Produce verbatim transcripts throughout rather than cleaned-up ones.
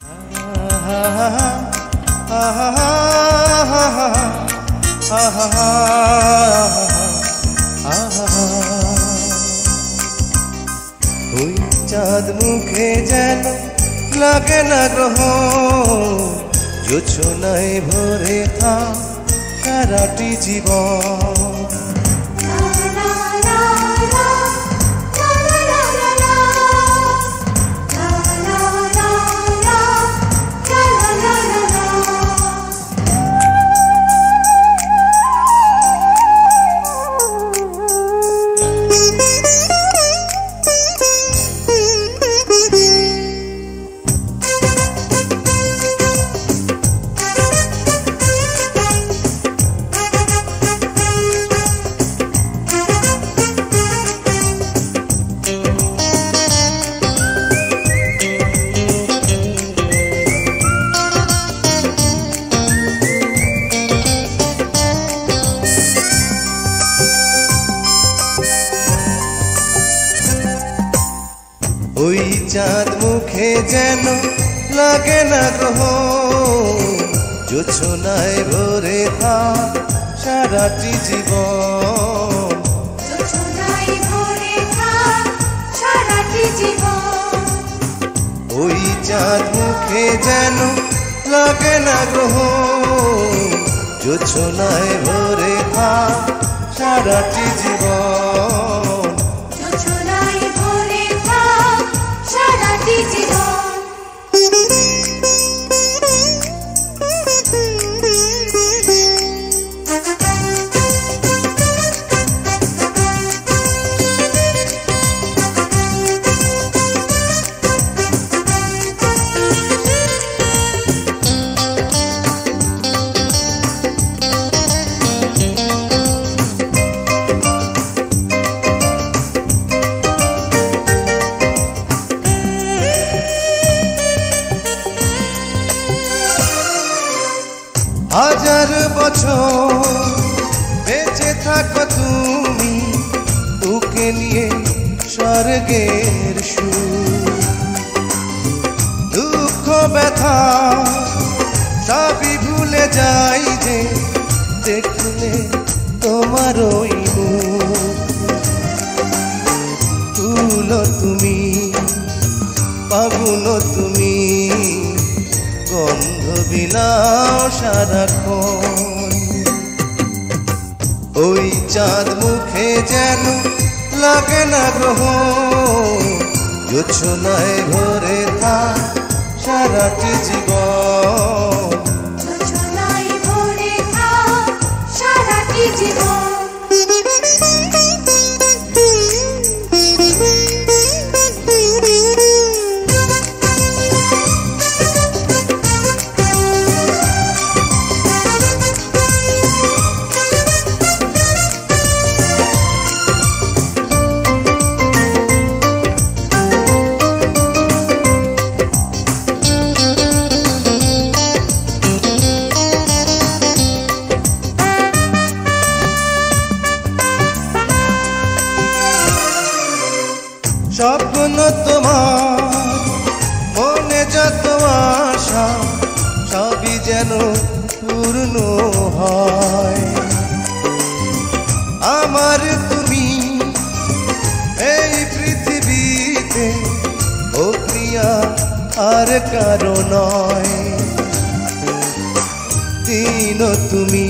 ওই চাঁদ মুখে যেন লাগে না গ্রহ, জোছনায় ভরে থাক সারাটি জীবন। ওই চাঁদ মুখে যেন লাগে না গ্রহ, জোছনায় ভরে থাক সারাটি জীবন। ওই চাঁদ মুখে যেন লাগে না গ্রহ, জোছনায় ভরে থাক সারাটি জীবন। হাজার বছর বেঁচে থাকো তুমি, তোকে নিয়ে স্বর্গের সুর। দুঃখ ব্যথা সবই ভুলে যাই যে দেখলে তোমার ওই মুখ। তুলো তুমি, পাগুলো তুমি, গন্ধ বিলাও সারাক্ষণ। ওই চাঁদ মুখে যেন লাগে না গ্রহ, জোছনায় ভরে থাক সারাটি জীবন। জোছনায় ভরে থাক সারাটি জীবন। স্বপ্ন তোমার মনে যত আশা, সবই যেন পূর্ণ হয়। আমার তুমি এই পৃথিবীতে, ও প্রিয়া আর কারো নয়। দিন তুমি,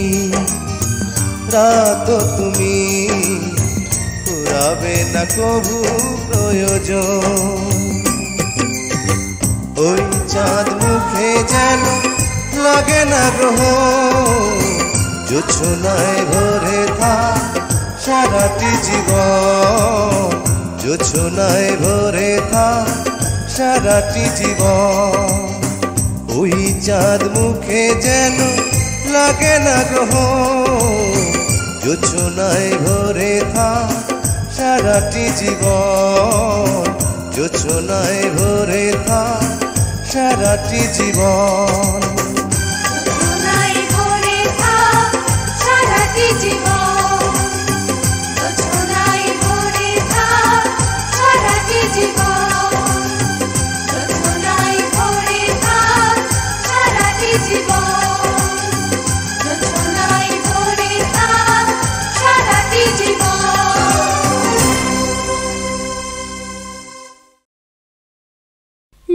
রাত তুমি, ফুরাবে না কবু প্রয়োজন। ওই চাঁদ মুখে যেন লাগে না গ্রহ, জোছনায় ভরে থাক সারাটি জীবন। জোছনায় ভরে থাক সারাটি জীবন। ওই চাঁদ মুখে যেন লাগে না গ্রহ, জোছনায় ভরে থাক সারাটি জীবন। জোছনায় ভরে থাক সারাটি জীবন। জোছনায় ভরে থাক সারাটি জীবন। জোছনায় ভরে থাক সারাটি জীবন। জোছনায় ভরে থাক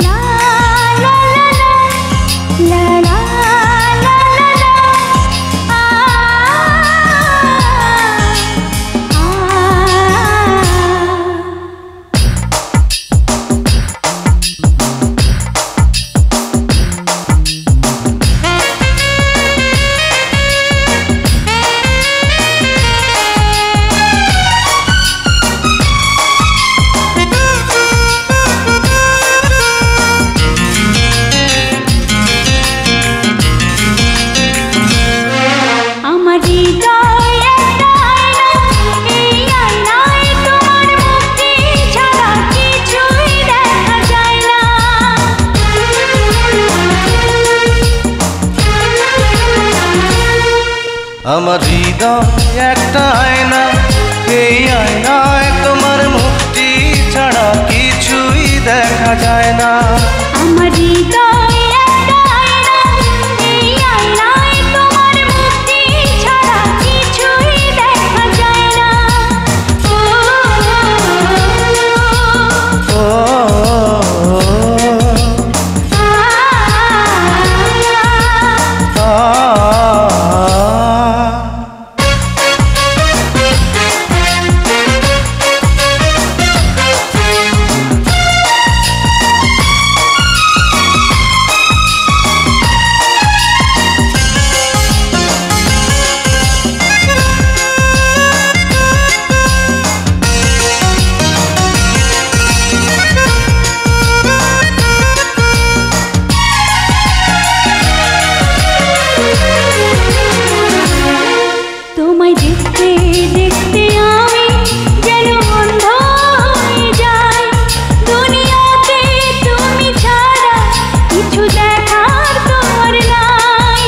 La la la la la la la la আমার হৃদয় একটা আয়না, এই আয়নায় তোমার মুক্তি ছাড়া কিছুই দেখা যায় না। আমার হৃদয় একটা আয়না, এই আয়নায় তোমার মুক্তি ছাড়া কিছুই দেখা যায় না। ও ও তোমায় দেখতে দেখতে আমি যেন অন্ধ হয়ে যাই, দুনিয়াতে তুমি ছাড়া কিছু দেখার তোমার নাই।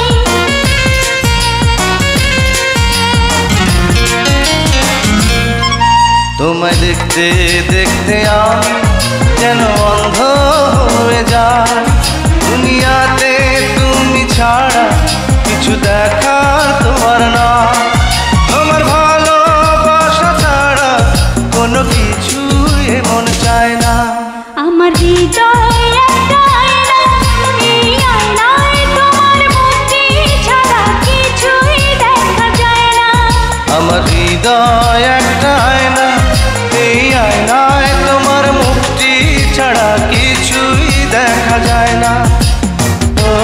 তোমায় দেখতে দেখতে আমি যেন অন্ধ হয়ে যাই, দুনিয়াতে তুমি ছাড়া কিছু দেখার তোমার না। তোমার ভালোবাসা ছাড়া কোনো কিছু এমন চায় না। আমার হৃদয় একটা আয়না, এই আয়নায় তোমার মুক্তি ছাড়া কিছুই দেখা যায় না। আমার হৃদয় একটা আয়না, এই আয়নায় তোমার মুক্তি ছাড়া কিছুই দেখা যায় না। ও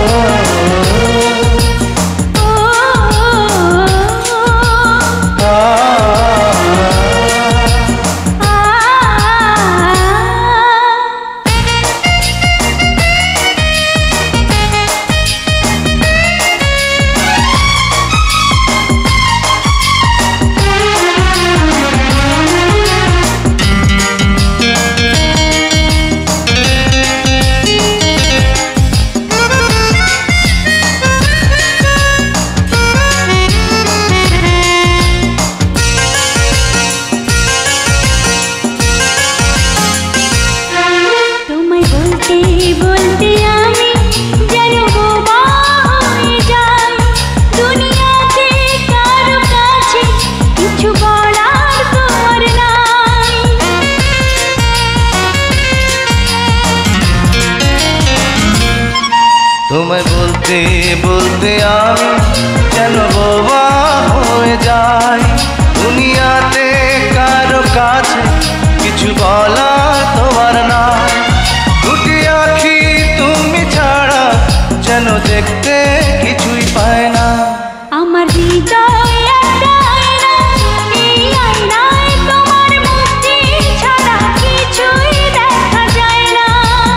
বলতে আমি যেন বোবা হয়ে যাই, দুনিয়াতে কারো কাছে কিছু বলার তোমার নাই। তোমায় বলতে বলতে আমি যেন বোবা হয়ে যাই, দুনিয়াতে কারো কাছে কিছু বলার তোমার নাই। দুটি আঁখি তুমি ছাড়া যেন দেখতে কিছুই পায় না। আমার হৃদয় একটা আয়না, এই আয়নায় তোমার মুক্তি ছাড়া কিছুই দেখা যায় না।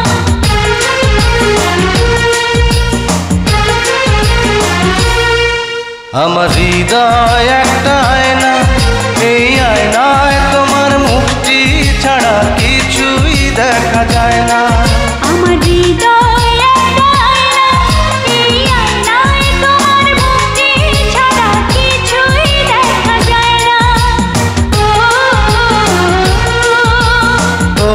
আমার হৃদয় একটা আয়না, এই আয়নায় তোমার মুক্তি ছাড়া কিছুই দেখা যায় না। আমার হৃদয় একটা আয়না, এই আয়নায় তোমার মুক্তি ছাড়া কিছুই দেখা যায় না। ও ও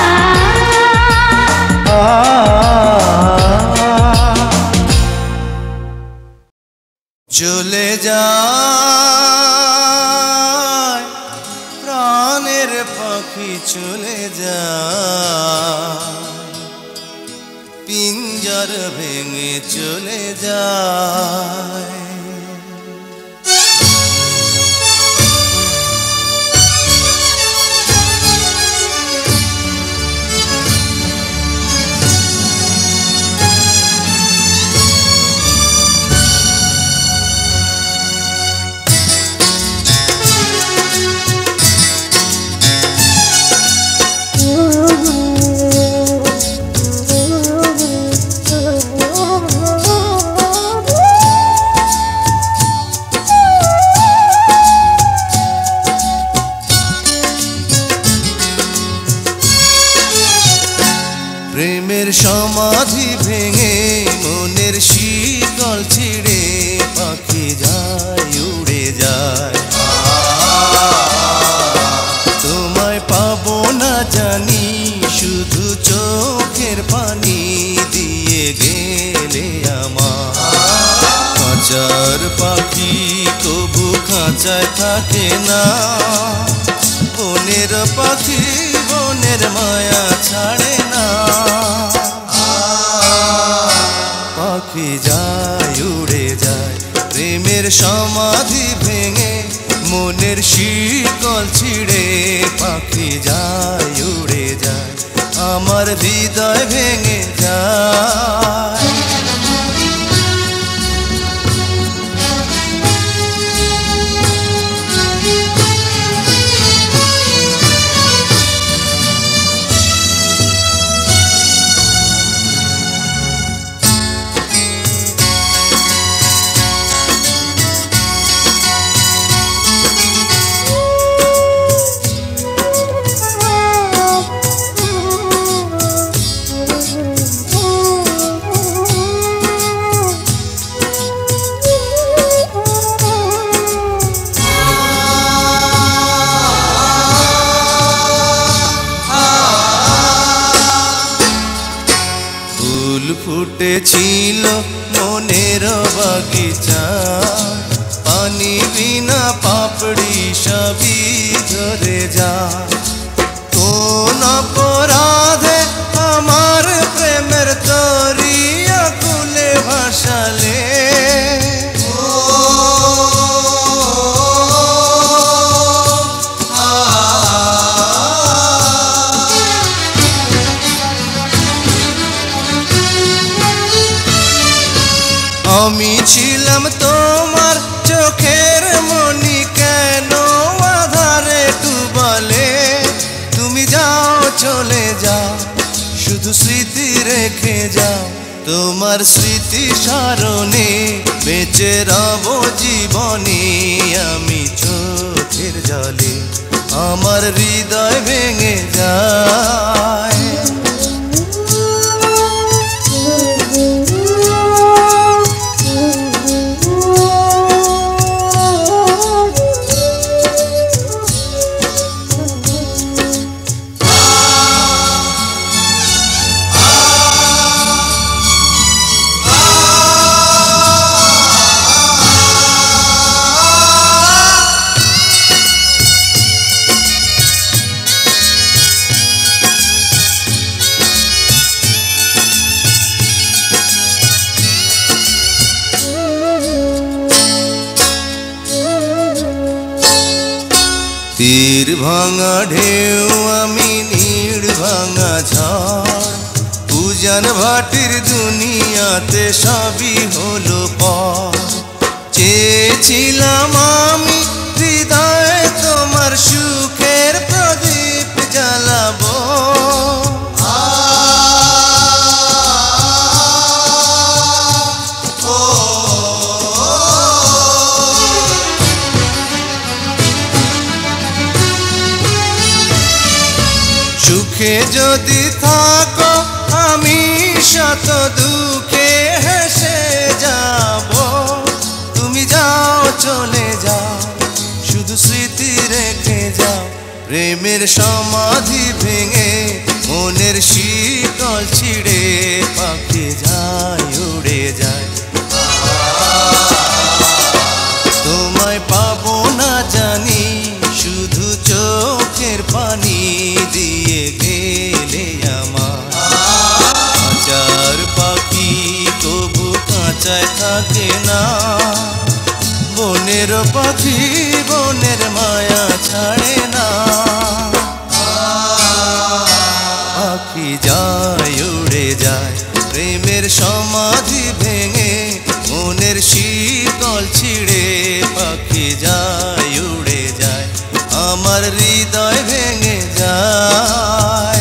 আ আ পাখি চলে যায়, পিঞ্জর ভেঙে চলে যায়। প্রেমের সমাধি ভেঙে মনের শিকল ছিঁড়ে পাখি যায় উড়ে যায়। তোমায় পাবো না জানি শুধু চোখের পানি দিয়ে গেলে আমার। খাঁচার পাখি কবু খাঁচায় থাকে না, বনের পাখি বনের মায়া ছাড়ে না। পাখি যায় উড়ে যায়, প্রেমের সমাধি ভেঙে মনের শিকল ছিঁড়ে পাখি যায় উড়ে যায়, আমার হৃদয় ভেঙে যায়। ফুল ফুটেছিল মনের বাগিচা, পানি বিনা পাপড়ি সবই ঝরে যায়। কোন অপরাধে আমার প্রেমের তরি আকুলে ভাসালে, আমি ছিলাম তোমার চোখের মনি, কেন আধারে ডুবালে? তুমি যাও চলে যাও, শুধু স্মৃতি রেখে যাও। তোমার স্মৃতি স্মরণে বেঁচে রব জীবনে আমি চোখের জলে, আমার হৃদয় ভেঙে যায়। তীর ভাঙা ঢেউ আমি নীড় ভাঙা ঝড়, উজান ভাটির দুনিয়াতে সবই হলো পর। চেয়েছিলাম আমি হৃদয়ে তোমার সুখের প্রদীপ জ্বালাবো, সুখে যদি থাকো আমি শত দুঃখে হেসে যাব। তুমি যাও চলে যাও, শুধু স্মৃতি রেখে যাও। প্রেমের সমাধি ভেঙে মনের শিকল ছিঁড়ে পাখি যায় উড়ে যায়। তোমায় পাবো না জানি শুধু চোখের পানি দিয়ে গেলে আমার হাজার পাখি তবু কাঁচায় থাকে না বনের পাখি বনের মায়া ছাড়ে না পাখি যায় উড়ে যায় প্রেমের সমাধি ভেঙে মনের শীতল ছিঁড়ে পাখি যায় উড়ে যায় আমার হৃদয় ভেঙে যায়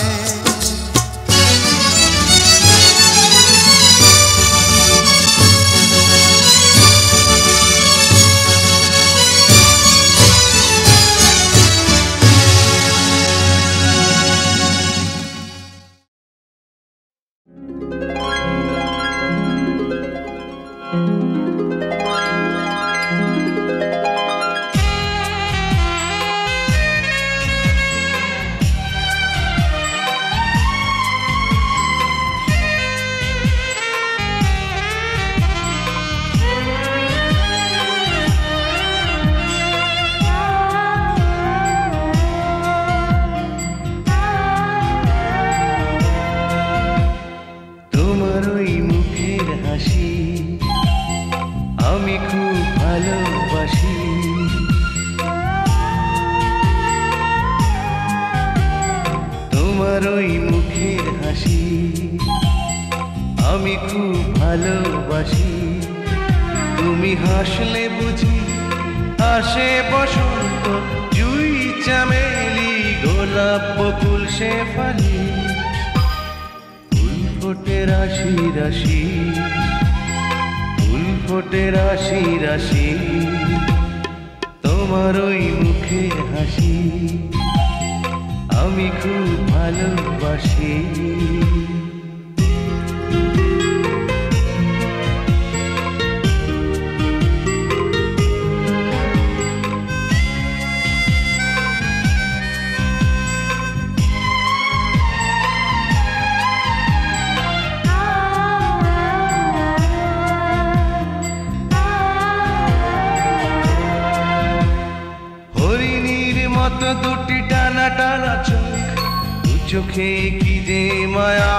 চোখে কি যে মায়া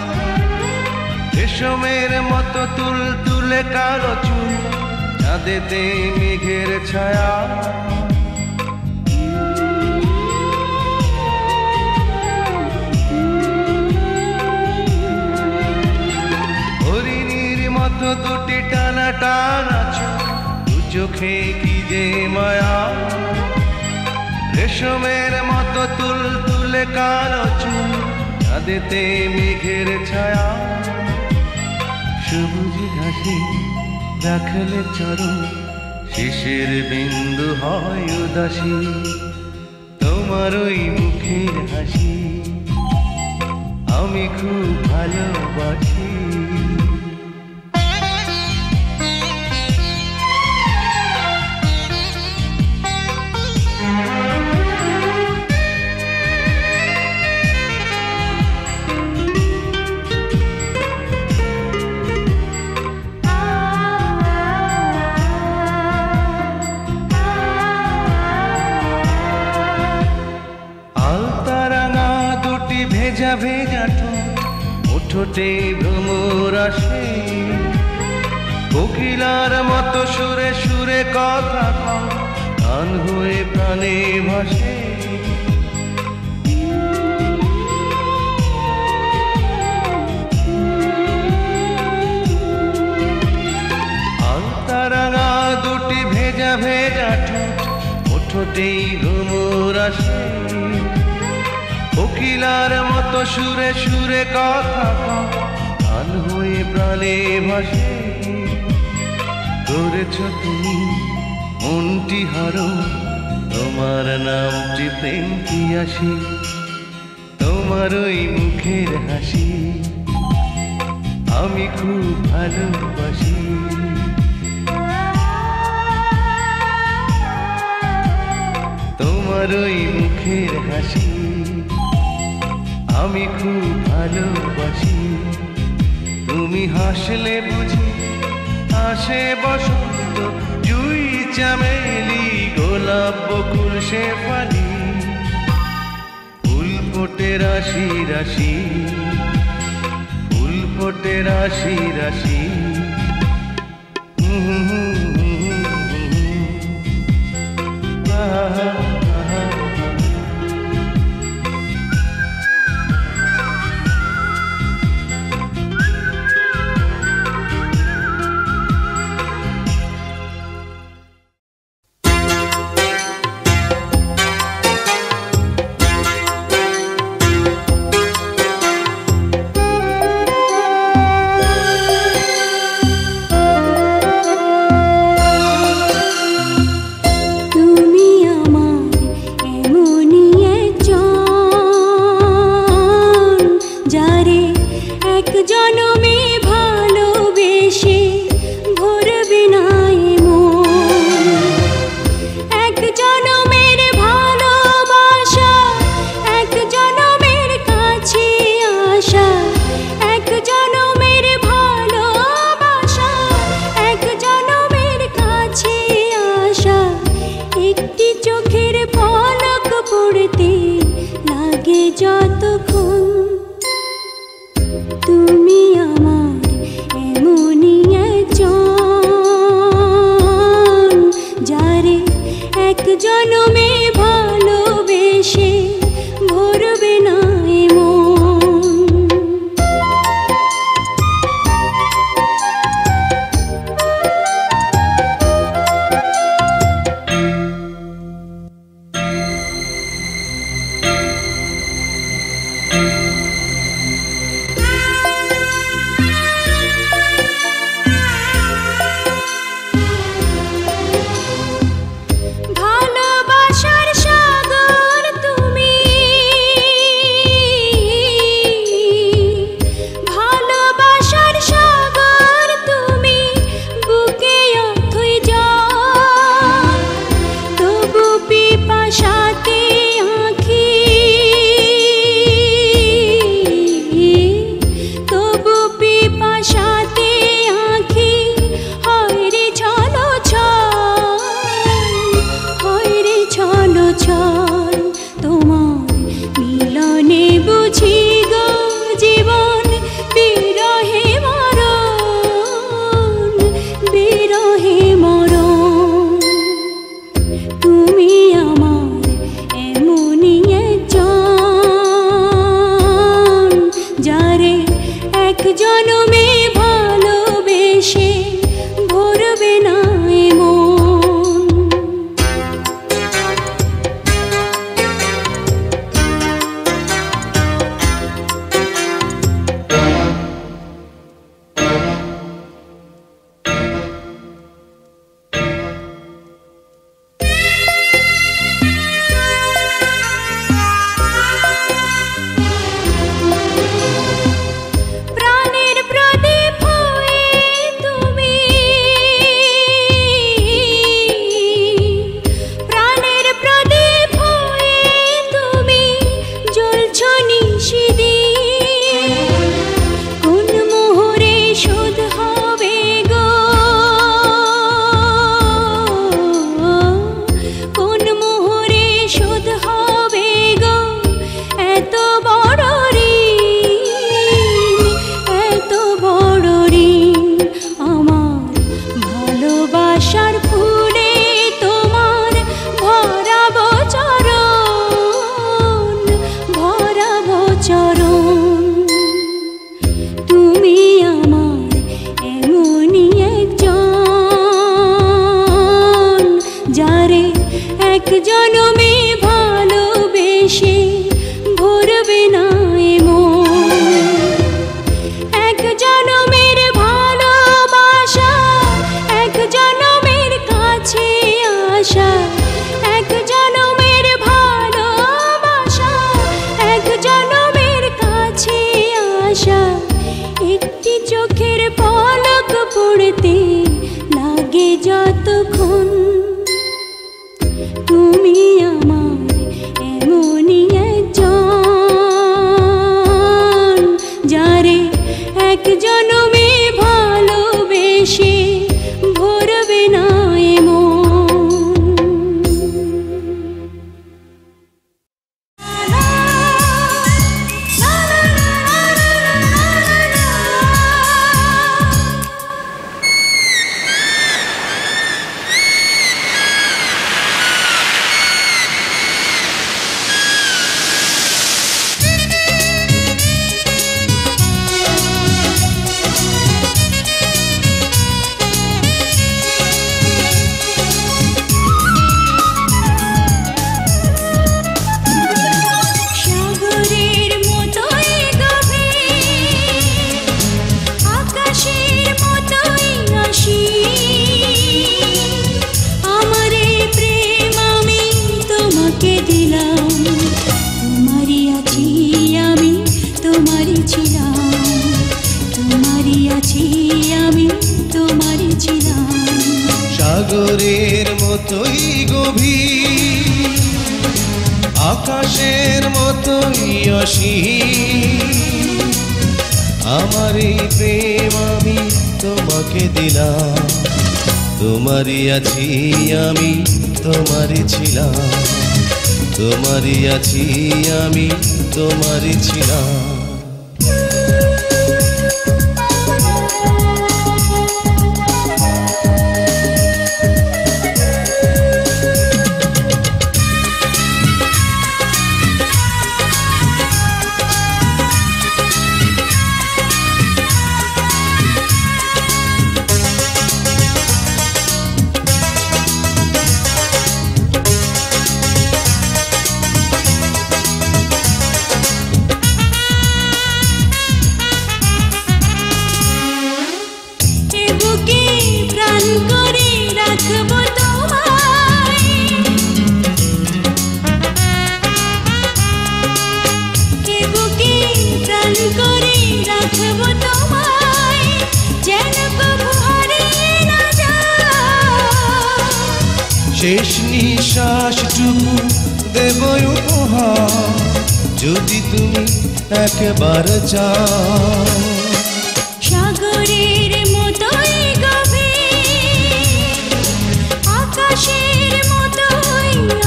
রেশমের মতো তুল তুলে কালো চুল চাঁদেতে মেঘের ছায়া হরিণীর মতো দুটি টানা টানা চোখ দু চোখে কি যে মায়া রেশমের মতো তুল তুলে কালো চুল চাঁদেতে মেঘের ছায়া সবুজ ঘাসে রাখলে চরণ শিশির বিন্দু হয় উদাসী তোমার ওই মুখের হাসি আমি খুব ভালোবাসি ভেজা ভেজা ঠোঁটে ভ্রমর আসে কোকিলার মতো সুরে সুরে কথা গান হয়ে প্রাণে ভাসে আলতারাঙা দুটি ভেজা ভেজা ঠোঁটে ভ্রমর আসে কোকিলার মতো সুরে সুরে কথা গান হয়ে প্রাণে ভাসে করেছ তুমি মনটি হারো তোমার নামটি প্রেম কি আসি তোমার ওই মুখের হাসি আমি খুব ভালোবাসি তোমার ওই মুখের হাসি আমি খুব ভালোবাসি তুমি হাসলে বুঝি আসে বসন্ত জুই চামেলি গোলাপ বকুল শেফালি ফুল ফোটে রাশি রাশি, ফুল ফোটে রাশি রাশি। ভালোবাসা তোমারই ছিলাম, তোমারই আছি আমি, তোমারই ছিলাম। সাগরের মতোই গভীর, আকাশের মতোই অসীম, আমার এই প্রেম আমি তোমাকে দিলাম। তোমারই আছি আমি, তোমারই ছিলাম, তোমারই আছি আমি, তোমারই ছিলাম। শেষ নিঃশ্বাসটুকু দেব উপহার, যদি তুমি একবার চাও। সাগরের মতোই গভীর, আকাশের মতোই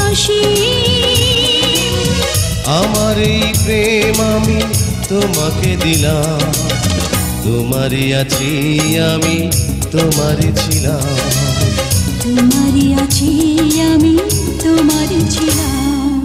অসীম, আমার এই প্রেম আমি তোমাকে দিলাম। তোমারই আছি আমি, তোমারই ছিলাম, তোমারই আছি আমি, তোমারই ছিলাম।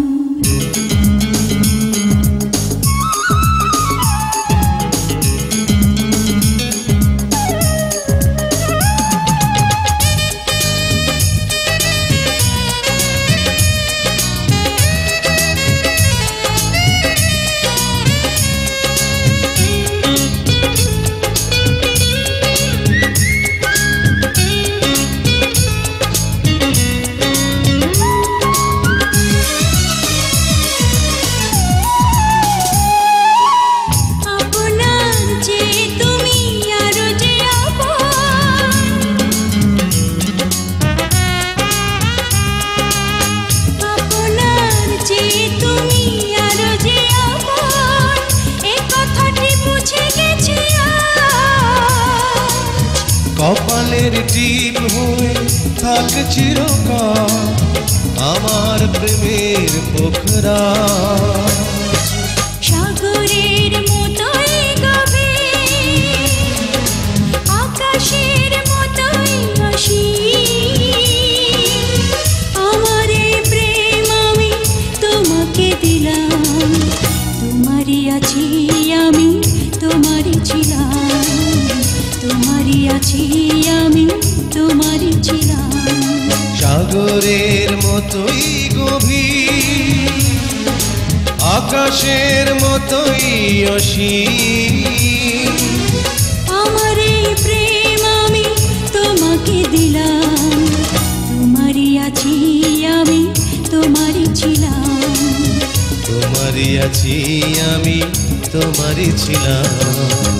কপালের টিপ হয়ে থাক চিরকাল আমার প্রেমের পোখরা। সাগরের মতোই গভীর, আকাশের মতোই অসীম, আমার এই প্রেম আমি তোমাকে দিলাম। তোমারই আছি আমি, তোমারই ছিলাম, তোমারই আছি আমি, তোমারই ছিলাম। সাগরের মতোই গভীর, আকাশের মতোই অসীম, আমার এই প্রেম আমি তোমাকে দিলাম। তোমারই আছি আমি, তোমারই ছিলাম, তোমারই আছি আমি, তোমারই ছিলাম।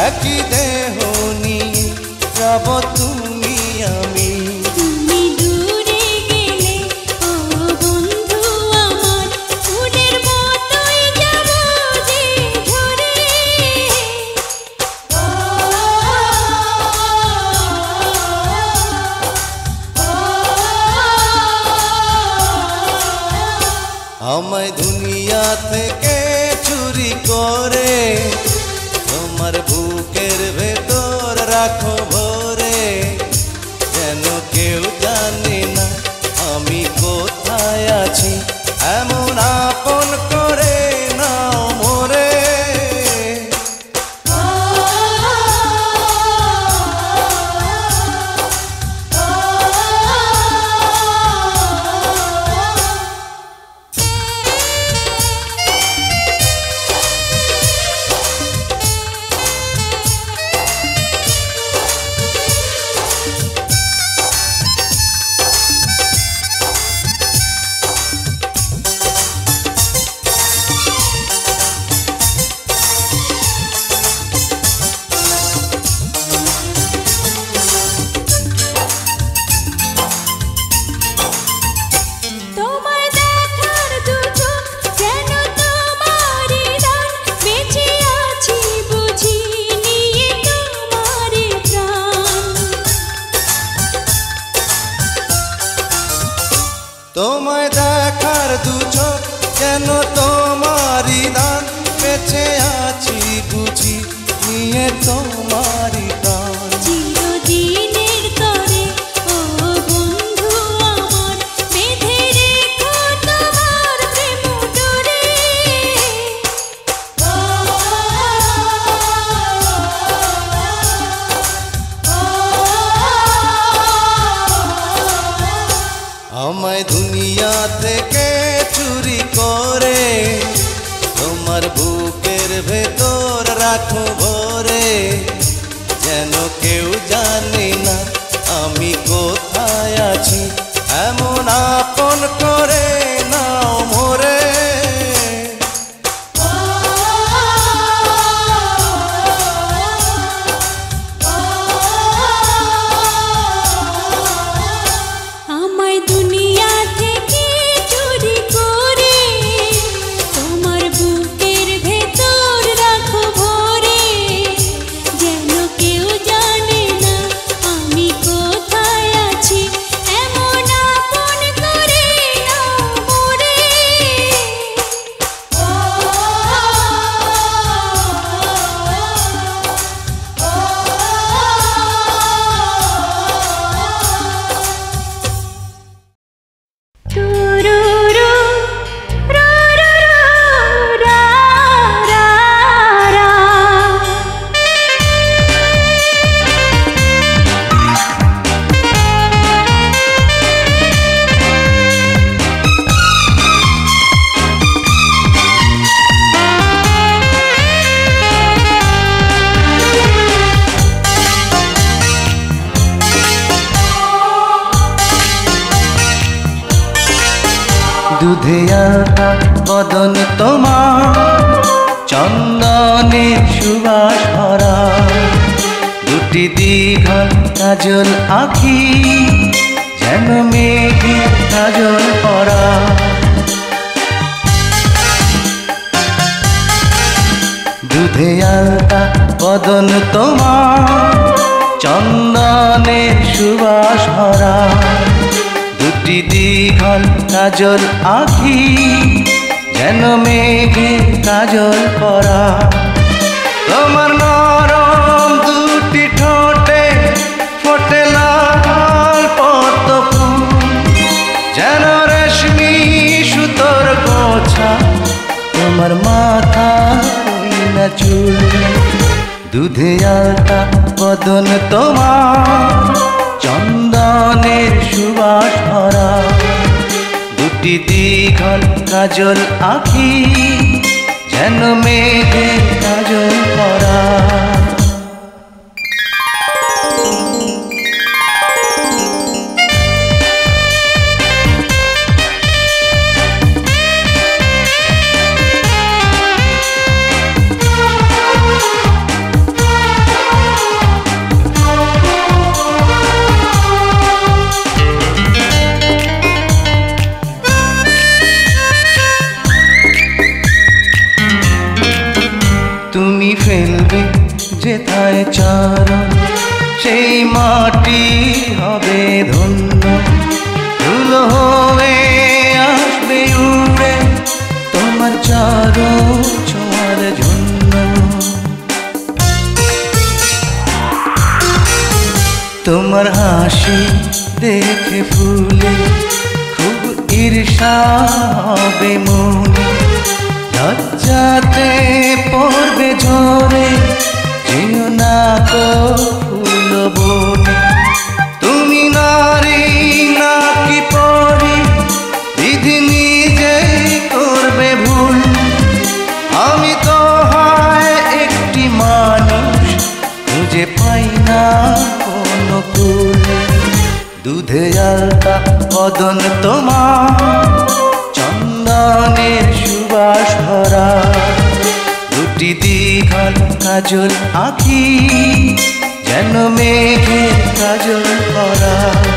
একই দেহ নিয়ে যাব তুমি আমি। তুমি দূরে গেলে ও বন্ধু আমার, ফুলের মতোই যাব যে ঝরে। আমায় দুনিয়া থেকে চুরি করে তোমার বুকের ভেতর রাখো ভরে, যেন কেউ জানে না আমি কোথায় আছি, এমন আপন করে নাও মোরে। তোমায় দেখার দু চোখ যেন তোমারই দান, বেঁচে আছি বুঝি নিয়ে তোমারই প্রাণ। তোমায় দেখার দু চোখ যেন তোমারই দান, বেঁচে আছি বুঝি নিয়ে তোমারই প্রাণ। চিরদিনের তরে ও বন্ধু আমার, বেঁধে রেখো তোমার প্রেম ডোরে। আমায় দুনিয়া থেকে চুরি করে তোমার বুকের ভেতর রাখো ভরে, যেন কেউ জানে না আমি কোথায় আছি, এমন আপন করে নাও মোরে। আমায় দুনিয়া থেকে চুরি করে তোমার বুকের ভেতর রাখো ভরে, যেন কেউ জানে না আমি কোথায় আছি, এমন আপন করে নাও মোরে। তুরুরু রা রা রা রা রা। দুধে আলতা বদন তোমার, চন্দনে সুবাস ভরা, দুটি দীঘল কাজল আঁখি যেন মেঘে কাজল পরা। দুধে আলতা বদন তোমার, চন্দনে সুবাস ভরা, দুটি দীঘল কাজল আঁখি যেন মেঘে কাজল পরা। তোমার নরম দুটি ঠোঁটে ফোটে লাল পদ্ম ফুল, যেন রেশমি সুতোর গোছা তোমার মাথা না চুল। দুধে আলতা বদন তোমার, চন্দনের সুবাস ভরা, দুটি দীঘল কাজল আঁখি যেন মেঘে কাজল পরা। যেথায় চরণ সেই মাটি হবে ধন্য। ধুলো হয়ে আসবে উড়ে তোমার চরণ ছোঁয়ার জন্য। তোমার হাসি দেখে ফুলে খুব ঈর্ষা হবে মনে। লজ্জাতে পড়বে ঝরে যেও না কো ফুল বনে। তুমি নারী নাকি পরি বিধি নিজেই করবে ভুল। আমি তো হয় একটি মানুষ খুঁজে পাই না কোনো কুল। দুধে আলতা বদন তোমার চন্দনের সুবাস ভরা। দুটি দীঘল কাজল আঁখি যেন মেঘের কাজল করা।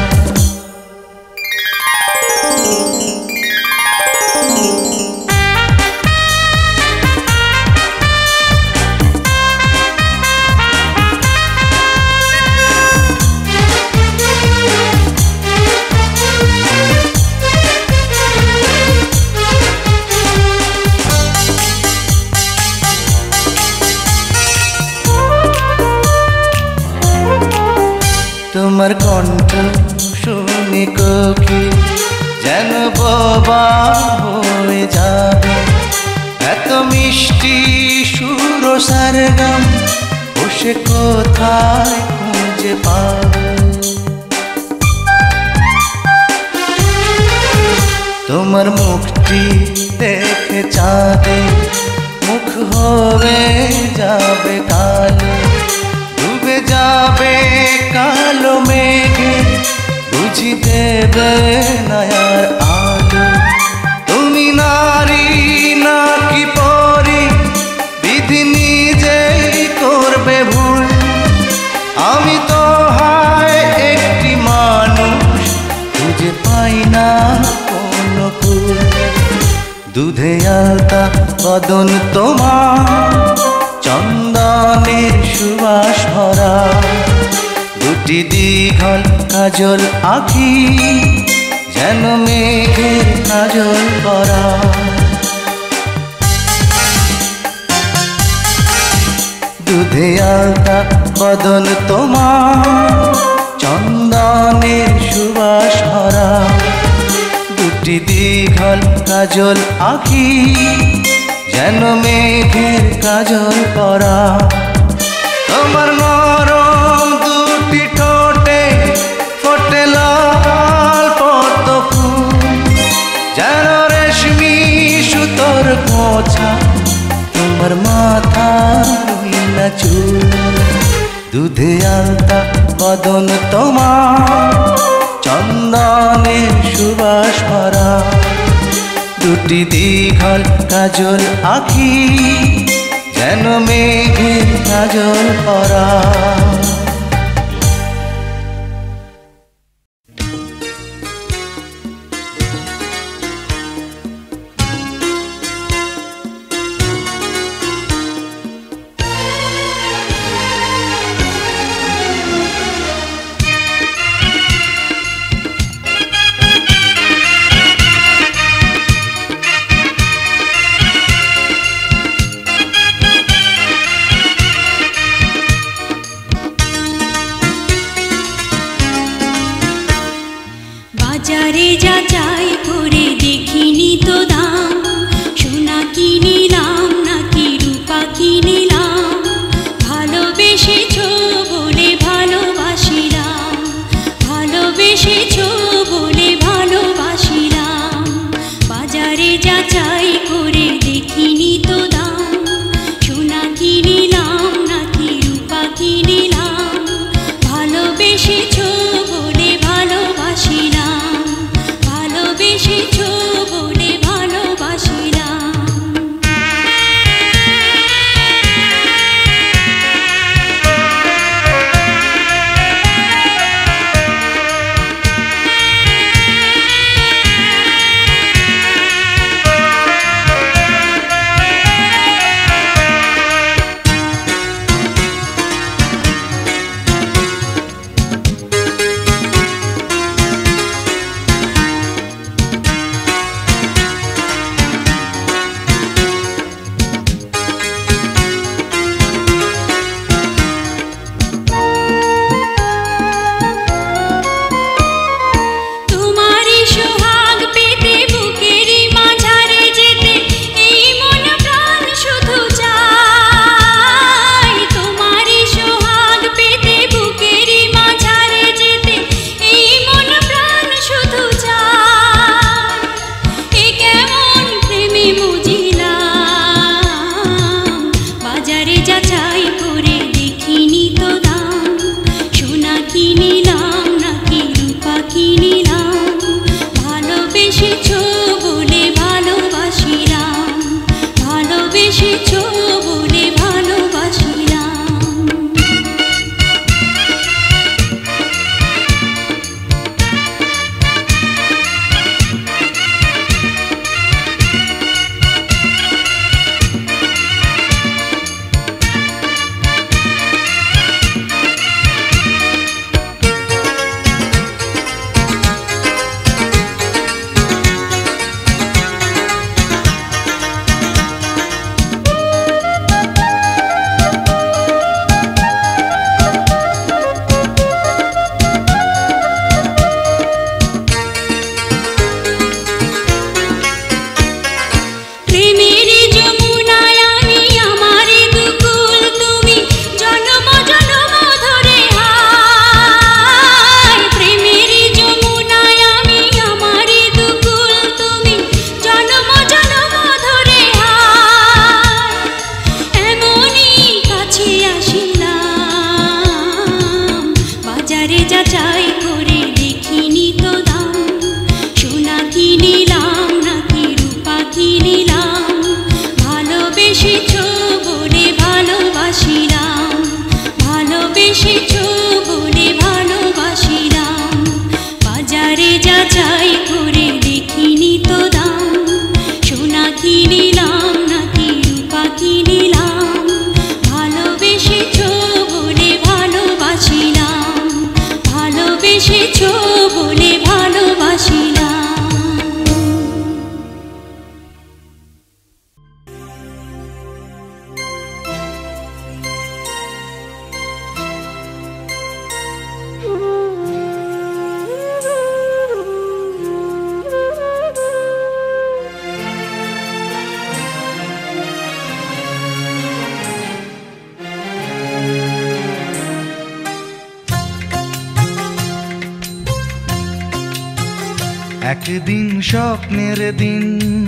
তোমার কণ্ঠ শুনে কোকিল যেন বোবা হয়ে যাবে। এত মিষ্টি সুর সারগাম বসে কোথায় খুঁজে পাবে। তোমার মুখটি দেখে চাঁদে মুখ হয়ে যাবে কালো। ডুবে যাবে কালো মেঘে বুঝি দেবে নয়ার আলো। তুমি নারী নাকি পরি বিধি নিজেই করবে ভুল। আমি তো হয় একটি মানুষ খুঁজে পাই না কোনো কুল। দুধে আলতা বদন তোমার চন্দনের সুবাস ভরা। দুটি দীঘল কাজল আঁখি যেন মেঘের কাজল করা। দুধে আলতা বদন তোমার চন্দনের সুবাস ভরা। দুটি দীঘল কাজল আঁখি যেন মেঘের কাজল করা। তোমার নরম দুটি ঠোঁটে ফোটে লাল পদ্ম ফুল যেন রেশমি সুতোর গোছা। তোমার মাথা রইলা চুল। দুধে আলতা বদন তোমার চন্দনের সুবাস ভরা। দুটি দীঘল কাজল আঁখি যেন মেঘের কাজল করা। বাজারে যাচাই করে দেখিনি তো দাম। সোনা কিনিলাম নাকি রূপা কিনিলাম। ভালোবেসেছো বলে ভালোবাসিলাম। ভালোবেসেছো বলে ভালোবাসিলাম। বাজারে যাচাই করে দেখিনি তো দাম। সোনা কিনিলাম নাকি রূপা কিনিলাম। ভালোবেসেছো বলে ভালোবাসিলাম। যাচাই করে দেখিনি তো দাম, সোনা কি নিলাম নাকি রূপা কি নিলাম, ভালোবেসেছ বলে ভালোবাসিলাম, ভালোবেসেছ বলে ভালোবাসিলাম, বাজারে যাচাই করে দেখিনি তো দাম, সোনা কি নিলাম নাকি রূপা কি নিলাম, ভালোবেসেছ বলে ভালোবাসিলাম, ভালোবেসেছ বলে ভালোবাসিলাম। একদিন স্বপ্নের দিন,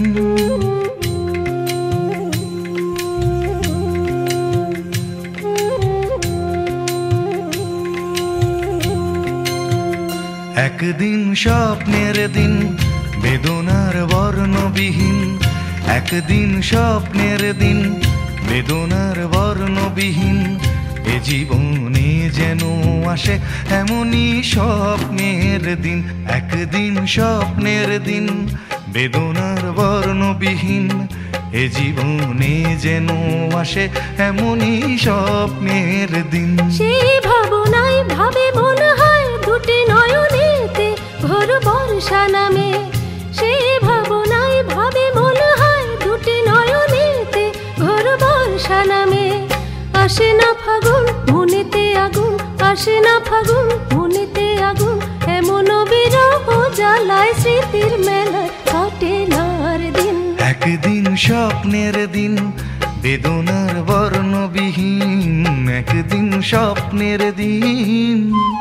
একদিন স্বপ্নের দিন বেদনার বর্ণবিহীন, একদিন স্বপ্নের দিন বেদনার বর্ণবিহীন, এ জীবনে যেন আসে এমনই স্বপ্নের দিন, একদিন স্বপ্নের দিন বেদনার বর্ণবিহীন, এ জীবনে যেন আসে এমনই স্বপ্নের দিন। সেই ভাবনায় ভাবে মনে হয় দুটি নয়নেতে ঘোর বর্ষা নামে, সেই ভাবনায় ভাবে মনে হয় দুটি নয়নেতে ঘোর বর্ষা নামে, আসে না ফাগুন মনেতে আগুন, আসে না ফাগুন মনেতে আগুন, এমন বিরহ জ্বালায় স্মৃতির মেলায় কাটে না আর দিন। একদিন স্বপ্নের দিন বেদনার বর্ণবিহীন, একদিন স্বপ্নের দিন।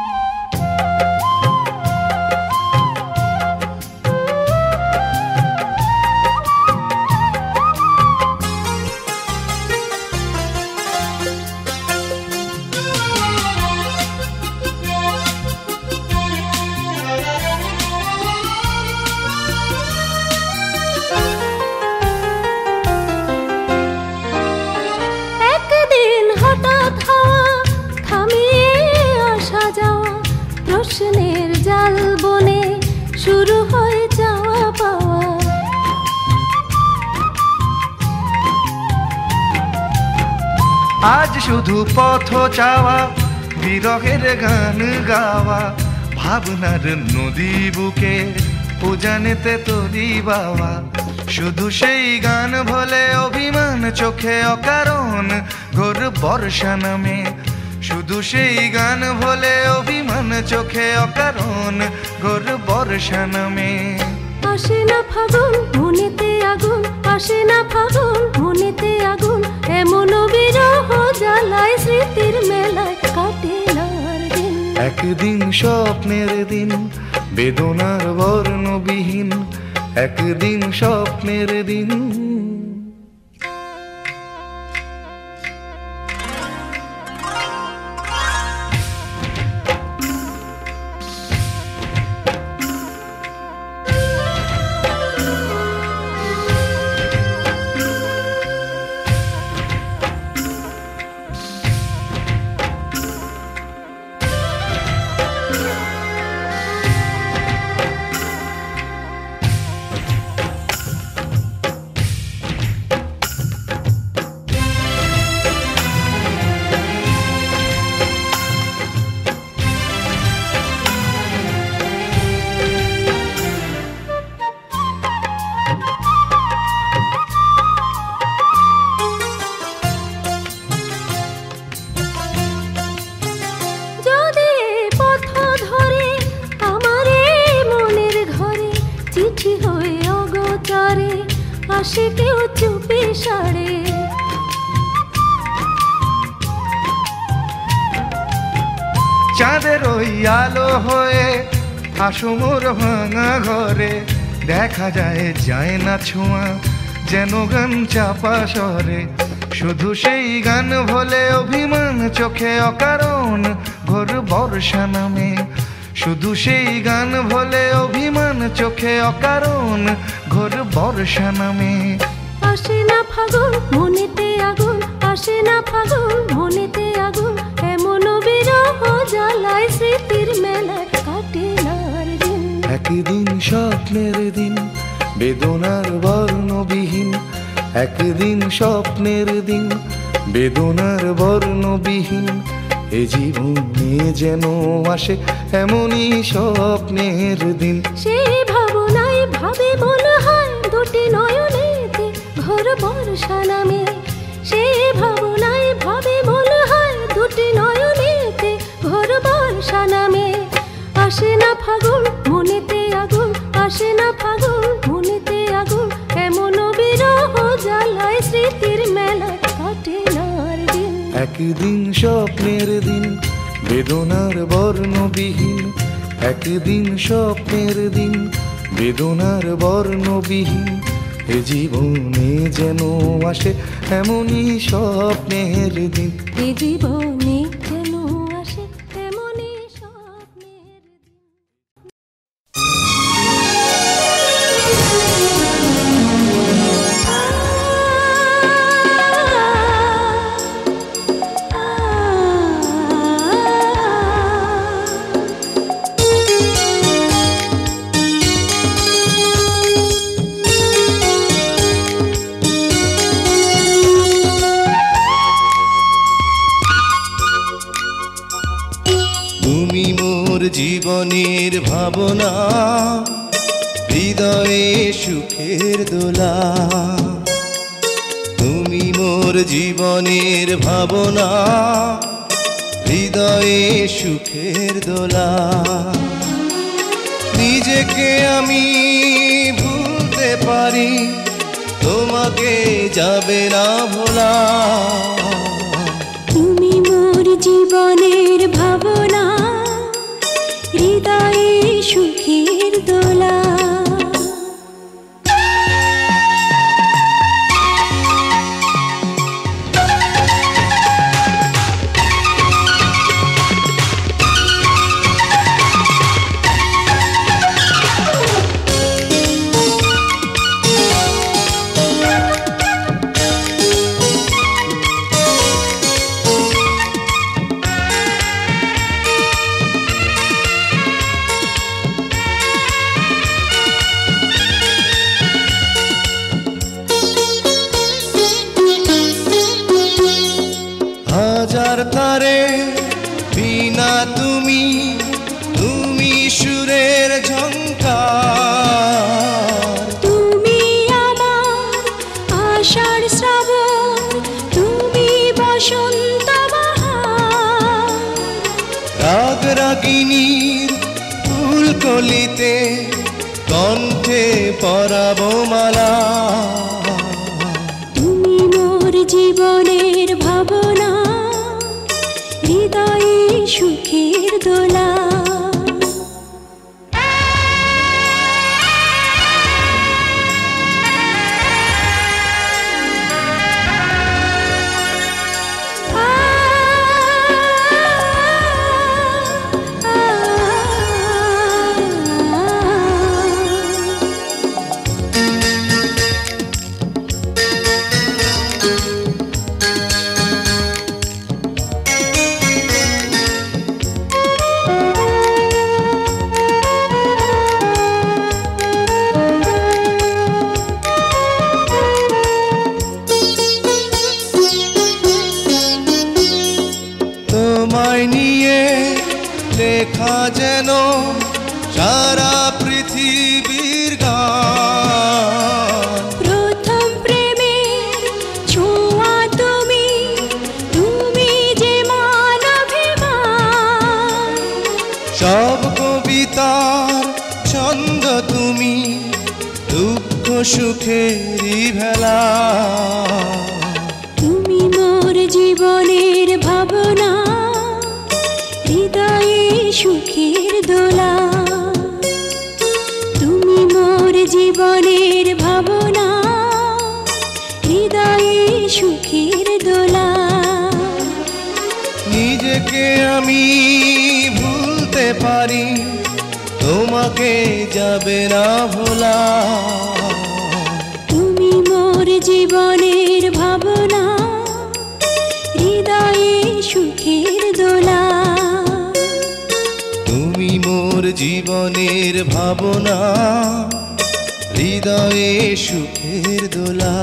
প্রশ্নের জাল বনে শুরু হয় যাওয়া পাওয়া, আজ শুধু পথ চাওয়া, বিরহের গান গাওয়া, ভাবনার নদী বুকে উজানেতে তরি বাওয়া, শুধু সেই গান ভোলে অভিমান চোখে অকারণ ঘোর বর্ষা নামে, শুধু সেই গান ভোলে অভিমান চোখে অকারণ ঘোর বর্ষা নামে। আসে না ফাগুন মনেতে আগুন, আসে না ফাগুন মনেতে আগুন, এমন বিরহ জ্বালায় স্মৃতির মেলায় কাটে না আর দিন। একদিন স্বপ্নের দিন বেদনার বর্ণবিহীন, একদিন স্বপ্নের দিন। আসে কেউ চুপি সারে, চাঁদের ওই আলো হয়ে আসো মোর ভাঙা ঘরে, দেখা যায় যায় না ছোঁয়া যেন গান চাপা স্বরে, শুধু সেই গান ভোলে অভিমান চোখে অকারণ ঘোর বর্ষা নামে, শুধু সেই গান ভোলে অভিমান চোখে অকারণ ঘোর বর্ষা নামে। আসে না ফাগুন মনেতে আগুন, আসে না ফাগুন মনেতে আগুন, এমন বিরহ জ্বালায় স্মৃতির মেলায় কাটে না আর দিন। একদিন স্বপ্নের দিন বেদনার বর্ণবিহীন, একদিন স্বপ্নের দিন বেদনার বর্ণবিহীন, এ জীবনে যেন আসে এমনই স্বপ্নের দিন। সেই ভাবনায় ভাবে মনে হয় দুটি নয়নেতে ঘোর বর্ষা নামে, সেই ভাবনায় ভাবে মনে হয় দুটি নয়নেতে ঘোর বর্ষা নামে। আসে না ফাগুন মনেতে আগুন, আসে না ফাগুন মনেতে আগুন, এমন বিরহ জ্বালায় স্মৃতির মেলায় কাটে না আর দিন। একদিন স্বপ্নের দিন বেদনার বর্ণবিহীন, একদিন স্বপ্নের দিন বেদনার বর্ণবিহীন, এ জীবনে যেন আসে এমনই স্বপ্নের দিন। এ জীবনে যেন আসে এমনই স্বপ্নের দিন। তুমি মোর জীবনের ভাবনা, হৃদয়ে সুখের দোলা। তুমি মোর জীবনের ভাবনা, হৃদয়ে সুখের দোলা। নিজেকে আমি ভুলতে পারি, তোমাকে যাবে না ভোলা। তুমি মোর জীবনের ভাবনা, হৃদয়ে সুখের দোলা। হাজার তারে বিনা তুমি, তুমি সুরের ঝংকার। তুমি আমার আষাঢ় শ্রাবণ, তুমি বসন্ত বাহার। রাগ রাগিনীর ফুলকলিতে কণ্ঠে পরাবো মালা। তুমি মোর জীবনের ভাবনা, হৃদয়ে সুখের দোলা। তোমায় নিয়ে লেখা যেন সারা পৃথিবীর গান। প্রথম প্রেমের ছোঁয়া তুমি, তুমি যে মানবিমান। সব কবিতার ছন্দ তুমি, দুঃখ সুখেরই ভেলা। তুমি মোর জীবনের ভাবনা, হৃদয়ে সুখের দোলা। তুমি মোর জীবনের ভাবনা, হৃদয়ে সুখের দোলা। নিজেকে আমি ভুলতে পারি তোমাকে যাবে না ভোলা তুমি মোর জীবনের ভাবনা হৃদয়ে সুখের দোলা তুমি মোর জীবনের ভাবনা হৃদয়ে সুখের দোলা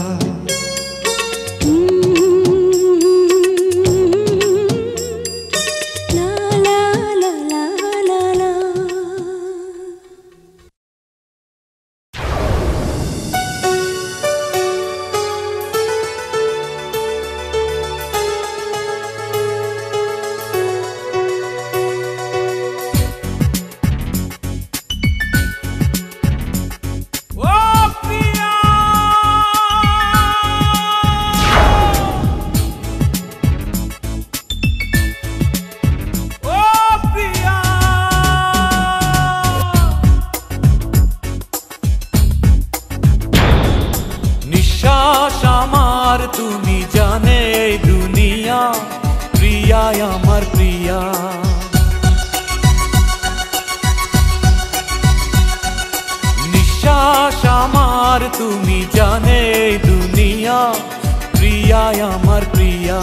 তুমি জানে দুনিয়া প্রিয়া আমার প্রিয়া নিঃশ্বাস আমার তুমি জানে দুনিয়া প্রিয়া আমার প্রিয়া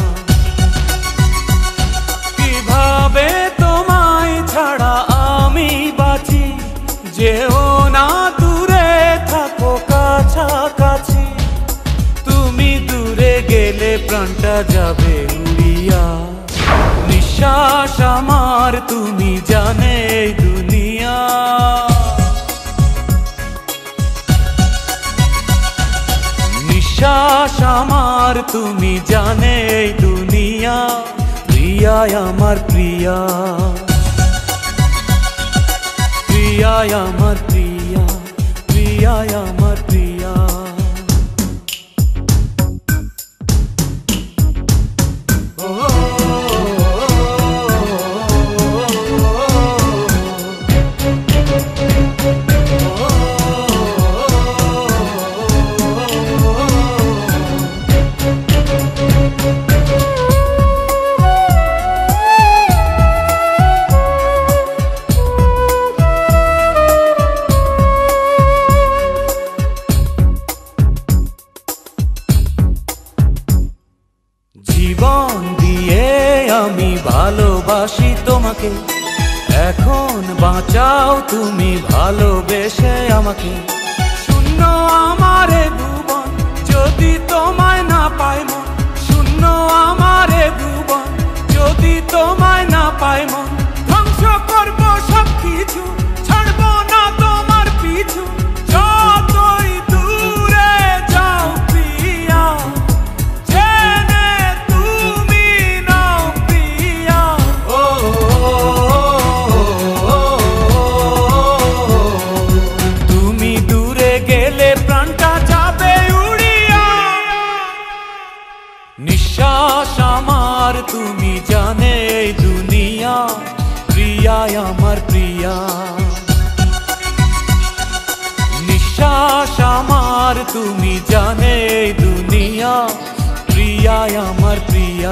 কিভাবে তোমায় ছাড়া আমি বাঁচি যেও না দূরে থাকো কাছাকাছি গেলে প্রাণটা যাবে উড়িয়া নিঃশ্বাস আমার তুমি জানে দুনিয়া নিঃশ্বাস আমার তুমি জানে দুনিয়া প্রিয়া আমার প্রিয়া প্রিয়া আমার প্রিয়া প্রিয়া আমার প্রিয়া জীবন দিয়ে আমি ভালোবাসি তোমাকে এখন বাঁচাও তুমি ভালোবেসে আমাকে শূন্য আমারে ভুবন যদি তোমায় না পাই মন শূন্য আমারে ভুবন যদি তোমায় না পাই মন ধ্বংস করব সব কিছু ছাড়বো না তোমার পিছু যতই দূরে যাও প্রিয়া নিঃশ্বাস আমার তুমি জানে দুনিয়া প্রিয়া আমার প্রিয়া নিঃশ্বাস আমার তুমি জানে দুনিয়া প্রিয়া আমার প্রিয়া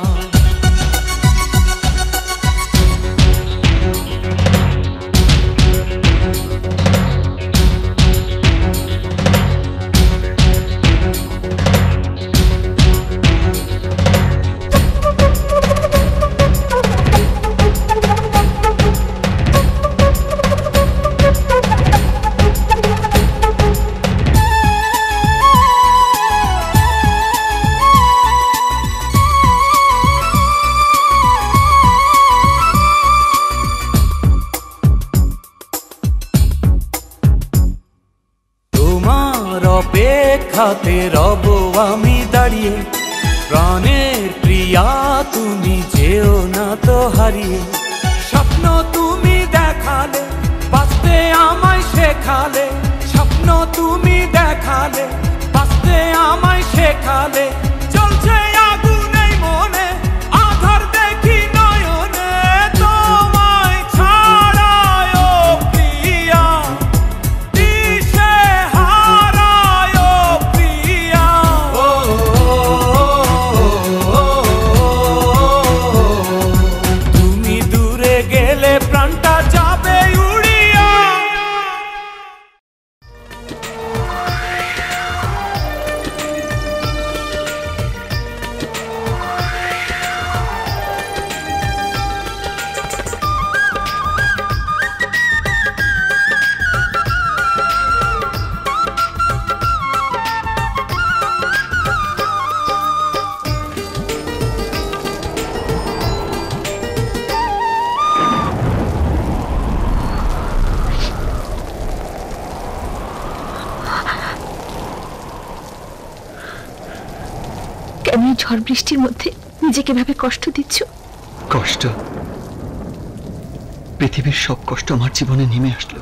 অপেক্ষাতে রব আমি দাঁড়িয়ে প্রাণের প্রিয়া তুমি যেও না তো হারিয়ে স্বপ্ন তুমি দেখালে বাঁচতে আমায় শেখালে স্বপ্ন তুমি দেখালে বাঁচতে আমায় শেখালে চলছে আগুন এই মনে আধার দেখি নয়নে তোমায় ছাড়ায় ও প্রিয়া দিশে হারায় ও প্রিয়া ও কেন এই ঝড় বৃষ্টির মধ্যে নিজেকে ভাবে কষ্ট দিচ্ছ? কষ্ট? পৃথিবীর সব কষ্ট আমার জীবনে নেমে আসলো,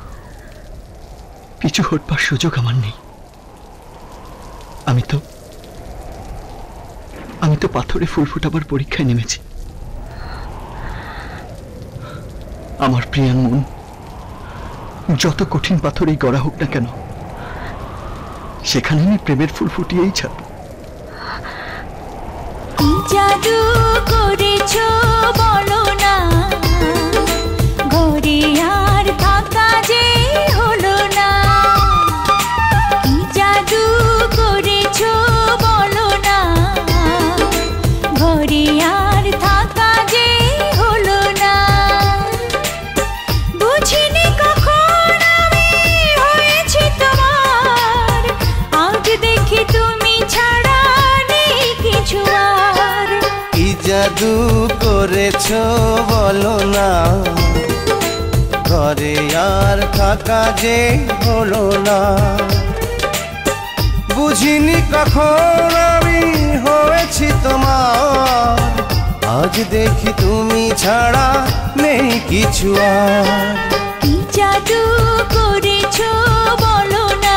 পিছু হটবার সুযোগ আমার নেই। আমি তো আমি তো পাথরে ফুল ফোটাবার পরীক্ষায় নেমেছি। আমার প্রিয়ার মন যত কঠিন পাথরেই গড়া হোক না কেন, সেখানে আমি প্রেমের ফুল ফুটিয়েই ছাড়ব। কি জাদু করেছো বলো না, ঘরে আর থাকা যে হলো না। কি জাদু করেছো বলো না, ঘরে আর থাকা যে হলো না। বুঝিনি কখন আমি হয়েছি তোমার, আজ দেখি তুমি ছাড়া নেই কিছু আর। কি জাদু করেছো বলো না, ঘরে আর থাকা যে হলো না। বুঝিনি কখন আমি হয়েছি তোমার, আজ দেখি তুমি ছাড়া নেই কিছু আর। কি জাদু করেছো বলো না,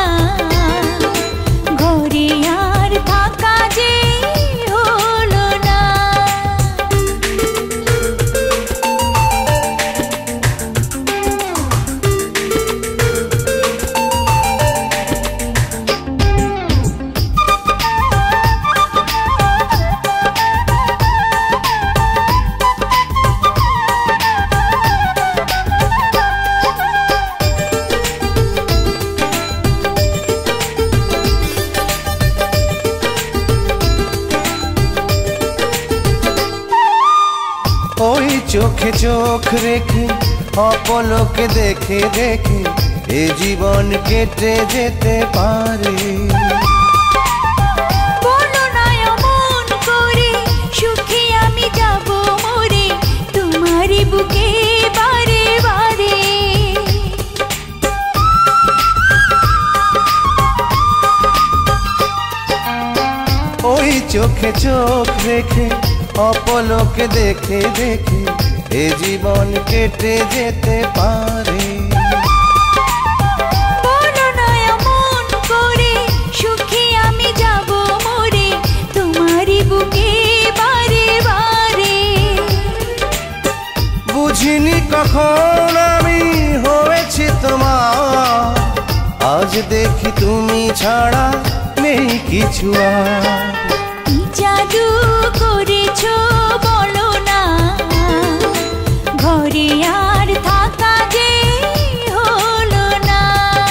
ঘরে আর থাকা যে হলো না। ওই চোখে চোখ রেখে অপলকে দেখে দেখে এ জীবন কেটে যেতে পারে। বলো না এমন করে, সুখে আমি যাব মরে তোমারই বুকে বারে বারে। ওই চোখে চোখ রেখে অপলকে দেখে দেখে এ জীবন কেটে যেতে পারে। বলো না এমন করে, সুখে আমি যাব মরে তোমারই বুকে বারে বারে। বুঝিনি কখন আমি হয়েছি তোমার, আজ দেখি তুমি ছাড়া নেই কিছু আর। কি জাদু করেছো বলো না, ঘরে আর থাকা যে হলো না।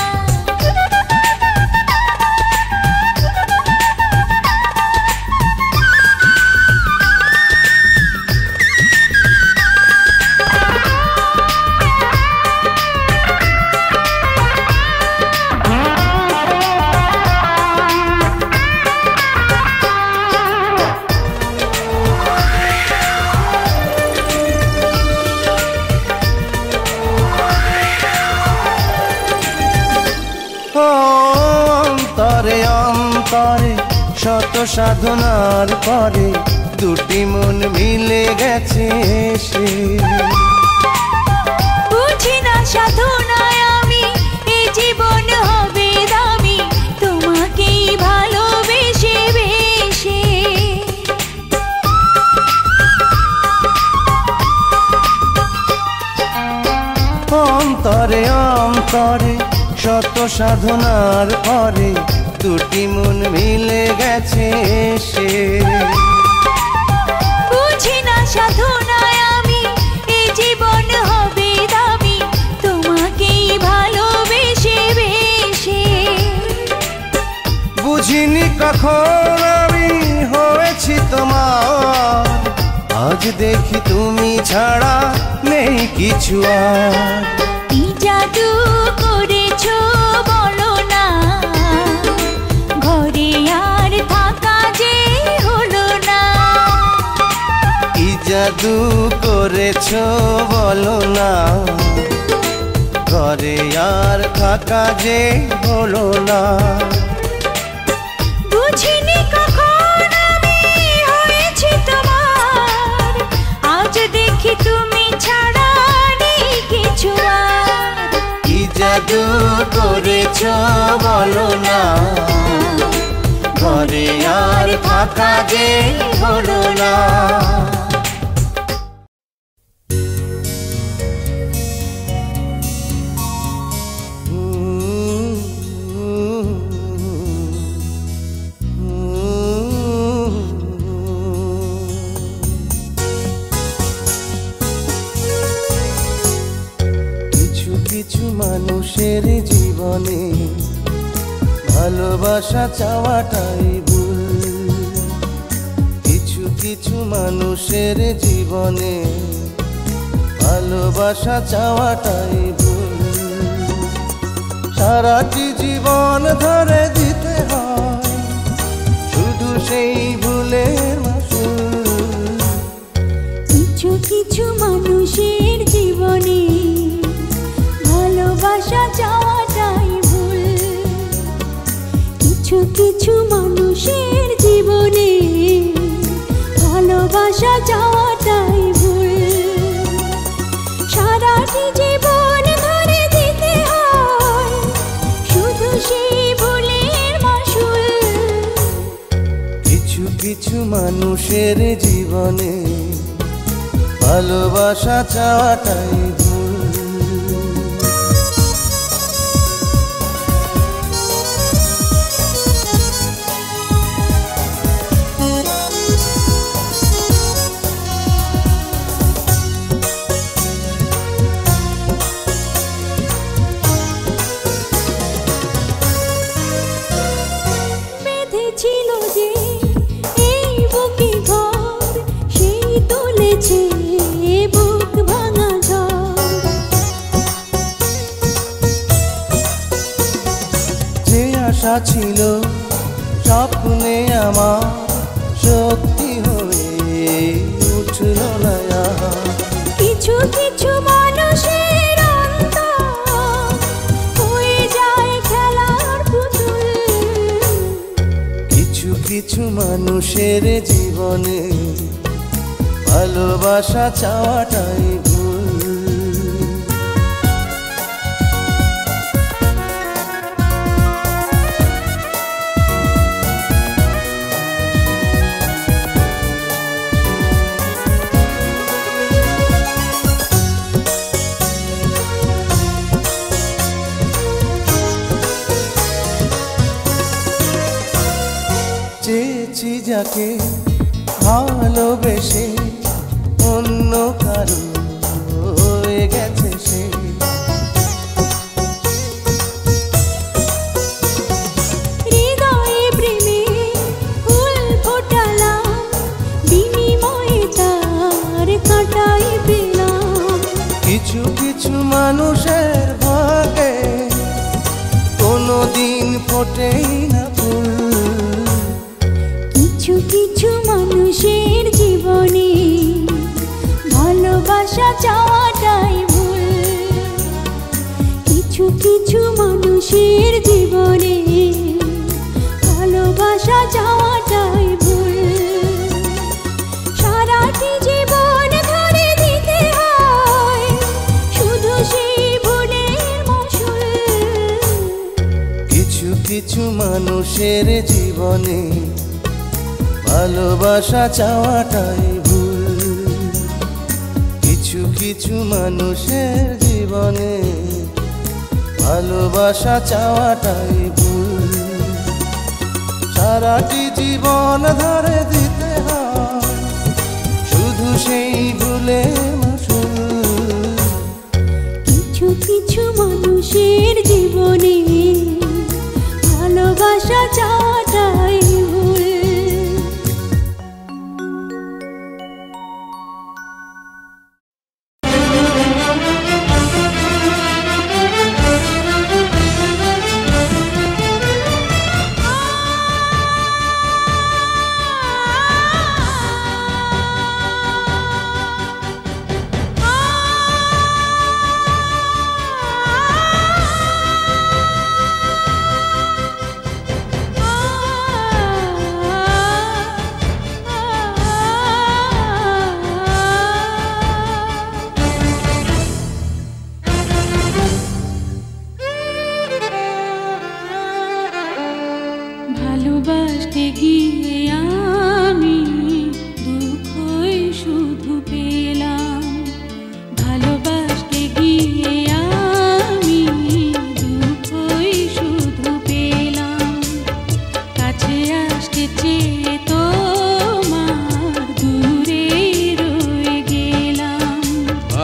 অন্তরে অন্তরে শত সাধনার পরে দুটি মন মিলে গেছে এসে। বুঝি না সাধনায় আমি এ জীবন হবে দামি, তোমাকেই ভালোবেসে বেশে। অন্তরে অন্তরে শত সাধনার পরে দুটি মন মিলে গেছে এসে। বুঝি না সাধনায় আমি এ জীবন হবে দামি, তোমাকেই ভালোবেসে বেশে। বুঝিনি কখন আমি হয়েছি তোমার, আজ দেখি তুমি ছাড়া নেই কিছু আর। কি জাদু করেছো বলো না, ঘরে আর থাকা যে হলো না। কি জাদু করেছো বলো না, ঘরে আর থাকা যে হলো না। বুঝিনি কখন আমি দূর করেছ বলো না, ঘরে আর থাকা যে হলো না। মানুষের জীবনে ভালোবাসা চাওয়াটাই ভুল, কিছু কিছু মানুষের জীবনে ভালোবাসা চাওয়াটাই ভুল। সারাটি জীবন ধরে দিতে হয় শুধু সেই ভুলের মাসুল। কিছু কিছু মানুষের জীবনে ভালোবাসা চাওয়াটাই ভুল, কিছু কিছু মানুষের জীবনে ভালোবাসা চাওয়াটাই ভুল। সারাটি জীবন ধরে দিতে হয় শুধু সেই ভুলের মাসুল। কিছু কিছু মানুষের জীবনে ভালোবাসা চাওয়াটাই ভুল। আশা ছিল স্বপ্নে আমার সত্যি হয়ে উঠল না। কিছু কিছু মানুষের অন্তর হয়ে যায় খেলার পুতুল। কিছু কিছু মানুষের জীবনে ভালোবাসা চাওয়াটাই ভুল। চেয়েছি যাকে ভালোবেসে অন্য কারো হয়ে গেছে সে। হৃদয়ে প্রেমে ফুল ফোটালাম, বিনিময়ে তার কাঁটাই পেলাম। কিছু কিছু মানুষের ভাগে কোনোদিন ফোটেই না ফুল। কিছু কিছু মানুষের জীবনে ভালোবাসা চাওয়াটাই ভুল, কিছু কিছু মানুষের জীবনে ভালোবাসা চাওয়াটাই ভুল। সারাটি জীবন ধরে দিতে হয় শুধু সেই ভুলের মাসুল। কিছু কিছু মানুষের জীবনে ভালোবাসা চাওয়াটাই ভুল, কিছু কিছু মানুষের জীবনে ভালোবাসা চাওয়াটাই ভুল। সারাটি জীবন ধরে দিতে হয় শুধু সেই ভুলের মাসুল। কিছু কিছু মানুষের জীবনে ভালোবাসা চাওয়াটাই ভুল। আ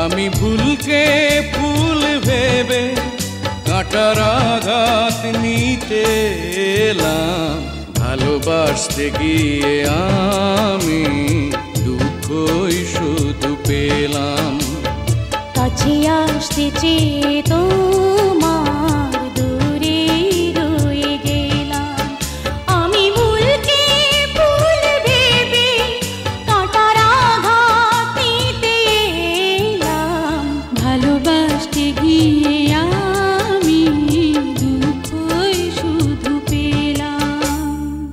আমি ভুলকে ফুল ভেবে কাঁটার আঘাত নিতে এলাম, ভালোবাসতে গিয়ে আমি দুঃখই শুধু পেলাম। কাছে আসতে চেয়ে তোমার দূরে রয়ে গেলাম, আমি ভুলকে ফুল ভেবে কাঁটার আঘাত নিতে এলাম, ভালোবাসতে গিয়ে আমি দুঃখই শুধু পেলাম।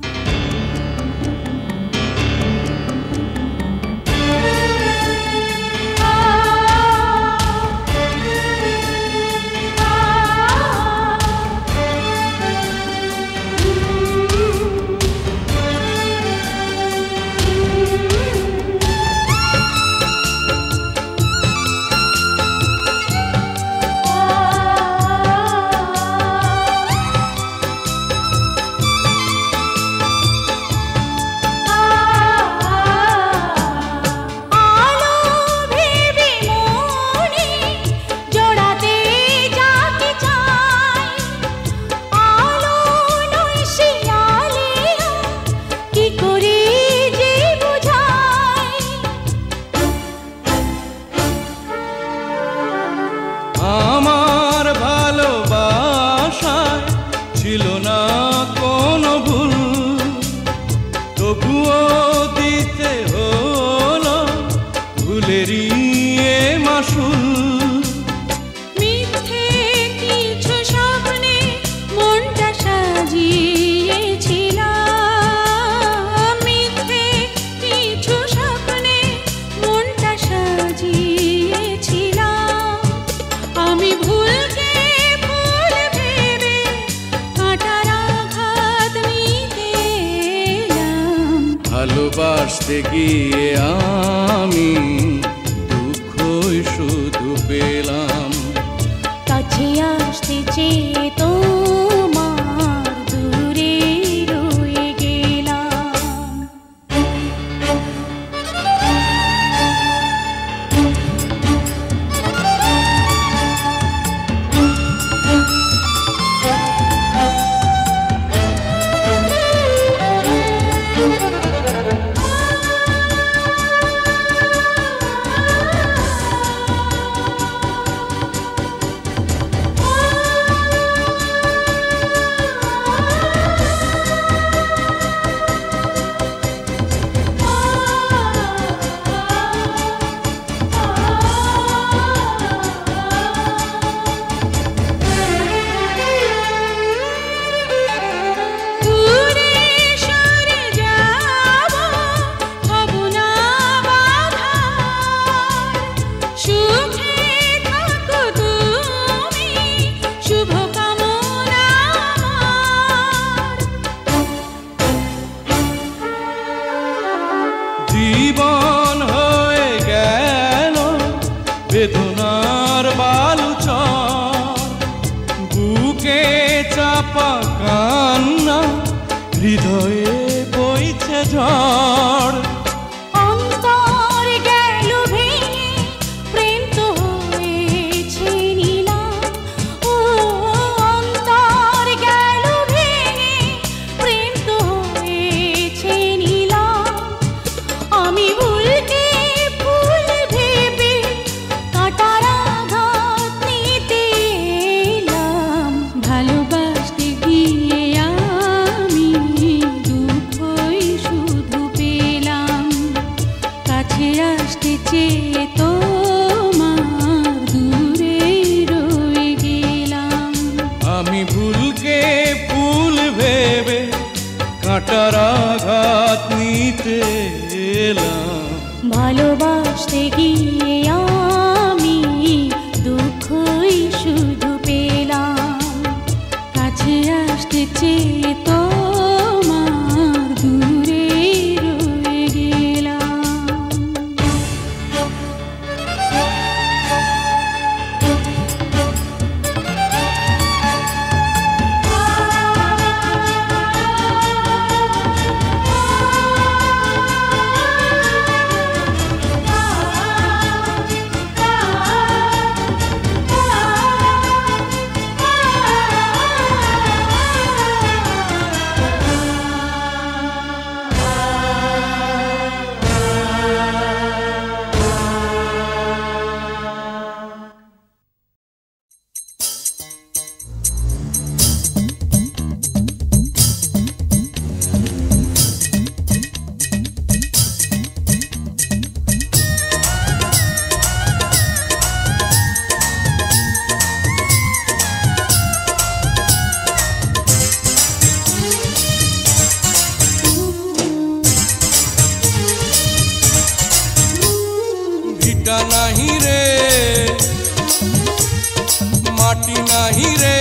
আমার ভালোবাসায় ছিল না কোনো ভুল, তবুও দিতে হলো ভুলেরই এ মাসুল। মিথ্যে কিছু স্বপ্নে মনটা সাজিয়েছিলাম, মিথ্যে কিছু স্বপ্নে মনটা সাজিয়েছিলাম, আমি ভুলকে ফুল ভেবে কাঁটার আঘাত নিতে এলাম, ভালোবাসতে গিয়ে আমি দুঃখই শুধু পেলাম। কাছে আসতে চেয়ে তোমার দূরে রয়ে গেলাম। দূরে সরে যাব, হব না বাধা, সুখে থাকো তুমি, শুভ কামনা আমার। জীবন হয়ে গেল বেদনার বালুচর, বুকে চাপা কান্না, হৃদয়ে বইছে ঝড়। অন্তর গেল ভেঙে, প্রেম তো হয়েছে নিলাম, ও অন্তর গেল ভেঙে, প্রেম তো হয়েছে নিলাম, আমি ভুলকে ফুল ভেবে কাঁটার আঘাত নিতে এলাম, ভালোবাসতে গিয়ে আমি দুঃখই শুধু পেলাম, কাছে আসতে চেয়ে তোমার দূরে রয়ে গেলাম, আমি ভুলকে ফুল ভেবে কাঁটার আঘাত নিতে এলাম, ভালোবাসতে গিয়ে আমি দুঃখই শুধু পেলাম, কাছে আসতে চেয়ে তোমার দূরে রয়ে গেলাম। নাহি রে মাটি নাহি রে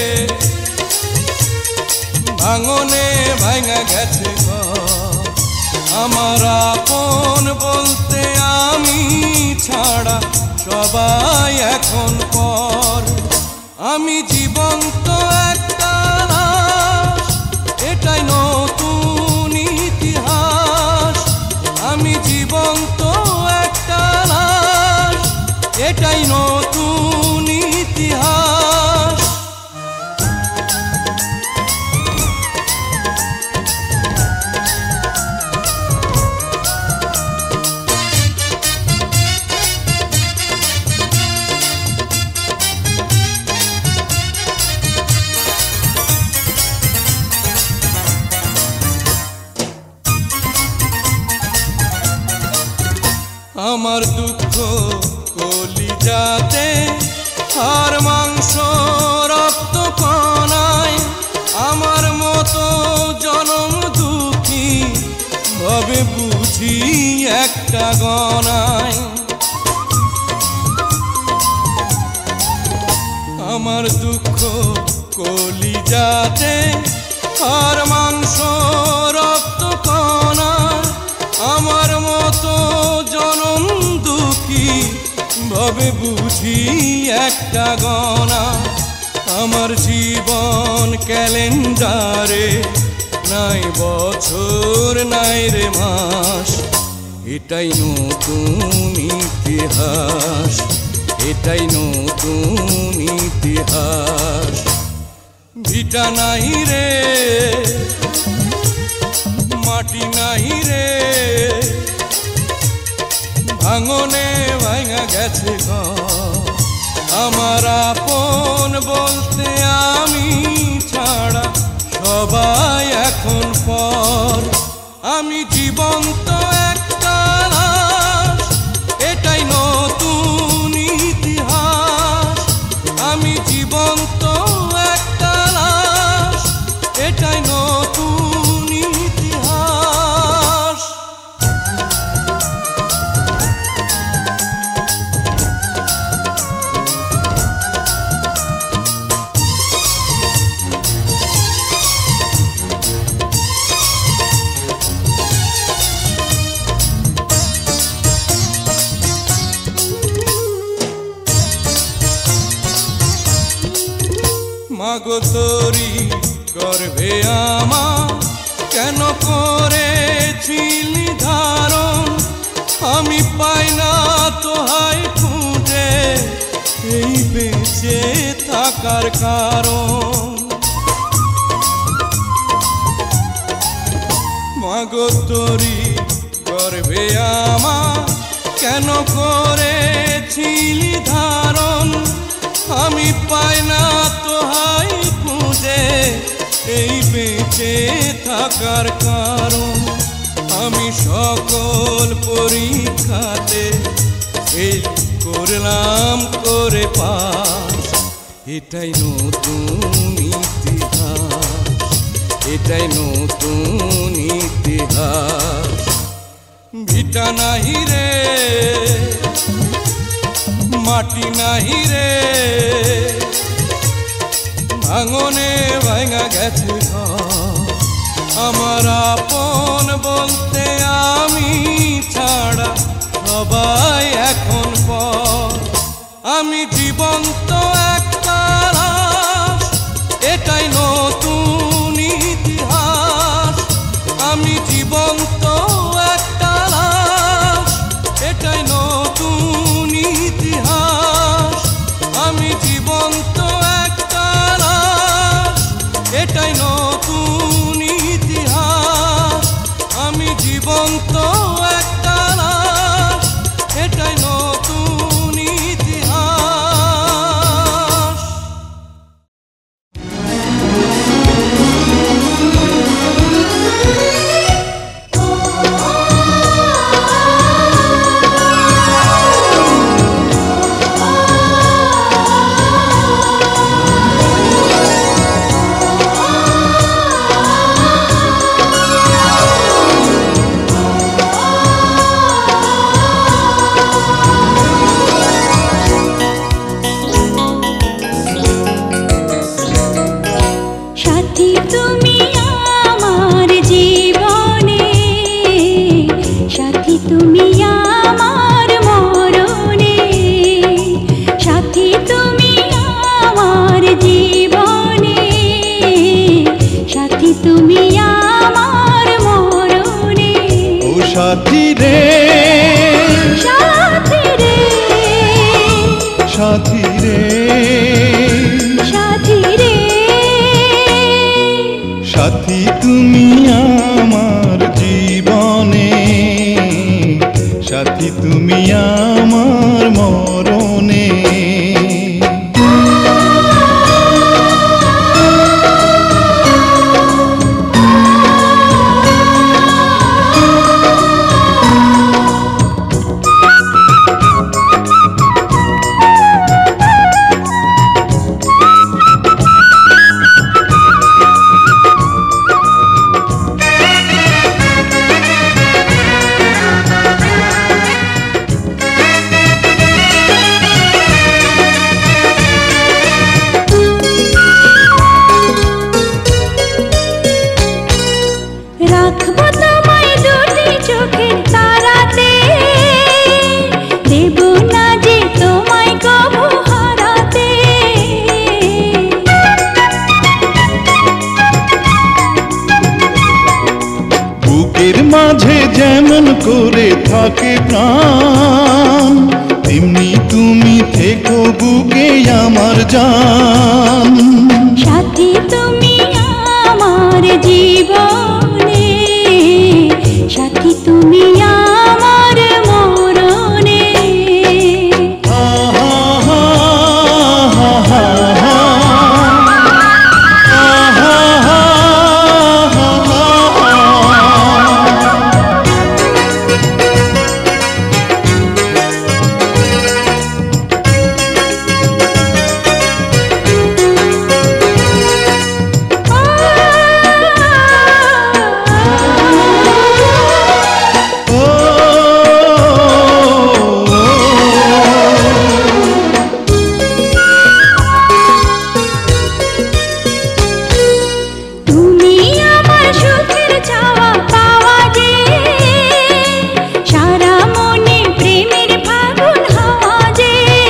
ভাঙনে ভাঙা গেছে ঘর আমার আপন বলতে আমি ছাড়া সবাই এখন পর আমি জীবন্ত একটা লাশ এটাই নতুন ইতিহাস আমি জীবন্ত একটা লাশ এটাই নতুন ইতিহাস আমার দুঃখ কলিজাতে আর মাংস রক্ত কণায় আমার মতো জনম দুঃখী ভাবে বুঝি একটা গণায় আমার দুঃখ কলিজাতে আর মাংস রক্ত কণায় আমার মতো জনম দুঃখী ভাবে বুঝি একটা গণা আমার জীবন ক্যালেন্ডারে নাই বছর নাই রে মাস এটাই নতুন ইতিহাস এটাই নতুন ইতিহাস ভিটা নাই রে মাটি নাহি রে ভাঙনে ভাঙা গেছে ঘর আমার আপন বলতে আমি ছাড়া সবাই এখন পর আমি জীবন্ত একটা লাশ এটাই নতুন ইতিহাস আমি জীবন্ত একটা লাশ এটাই নতুন ইতিহাস মাগো তোরি গর্ভে আমার কেন করেছিলি ধারণ আমি পাই না তোহাই খুঁজে এই বেঁচে থাকার কারণ মাগো তোরি গর্ভে আমার কেন করেছিলি ধারণ আমি পাই না তোহাই খুঁজে এই বেঁচে থাকার কারণ আমি সকল পরীক্ষাতে এই করলাম করে পাস এটাই নতুন ইতিহাস এটাই নতুন ইতিহাস ভিটা নাহি রে মাটি নাহি রে ভাঙনে ভাঙা গেছে ঘর আমার আপন বলতে আমি ছাড়া সবাই এখন পর আমি জীবন্ত একটা লাশ এটাই নতুন ইতিহাস আমি জীবন্ত একটা লাশ এটাই নতুন ইতিহাস আমি জীবন্ত একটা লাশ এটাই নতুন ইতিহাস আমি জীবন্ত একটা লাশ এটাই নতুন সাথী রে সাথী রে সাথী তুমি আমার জীবনে সাথী তুমি আমার মরণে রাখবো তোমায় দুটি চোখের তারাতে দেব না যে তোমায় কবু হারাতে বুকের মাঝে যেমন করে থাকে প্রাণ তেমনি তুমি থেকো বুকে আমার জান সাথী তুমি আমার জীবনে সাথী তুমি আমার মরণে তুমি আমার সুখের চাওয়া পাওয়া যে সারা মনে প্রেমের ফাগুন হাওয়া যে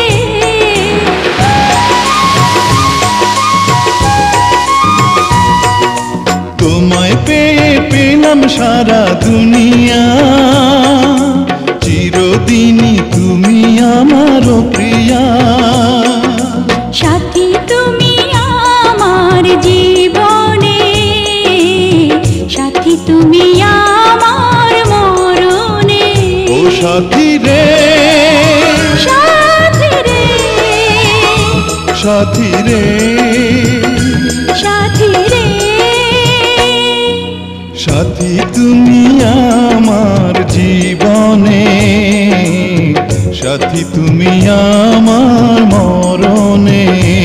তোমায় পেয়ে পেলাম সারা দুনিয়া চিরদিনই তুমি আমার প্রিয়া সাথী তুমি আমার জীবনে সাথী তুমি আমার মরণে ও সাথী রে সাথী রে সাথী রে সাথী রে সাথী তুমি আমার জীবনে সাথী তুমি আমার মরণে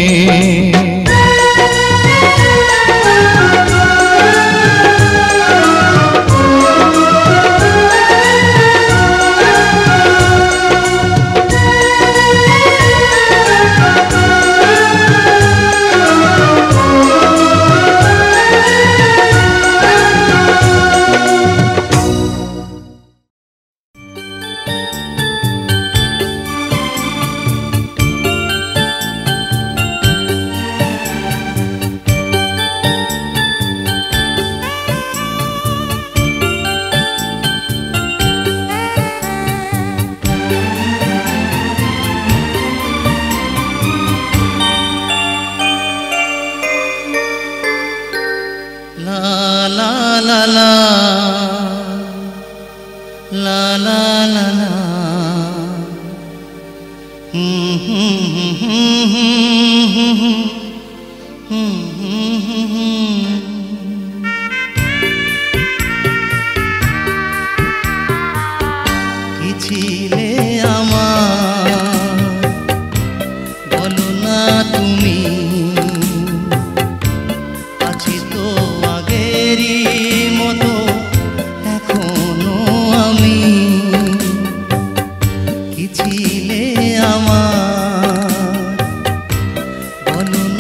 কি ছিলে আমার বলো না তুমি আছি তো আগেরই মতো এখনো আমি কি ছিলে আমার বলো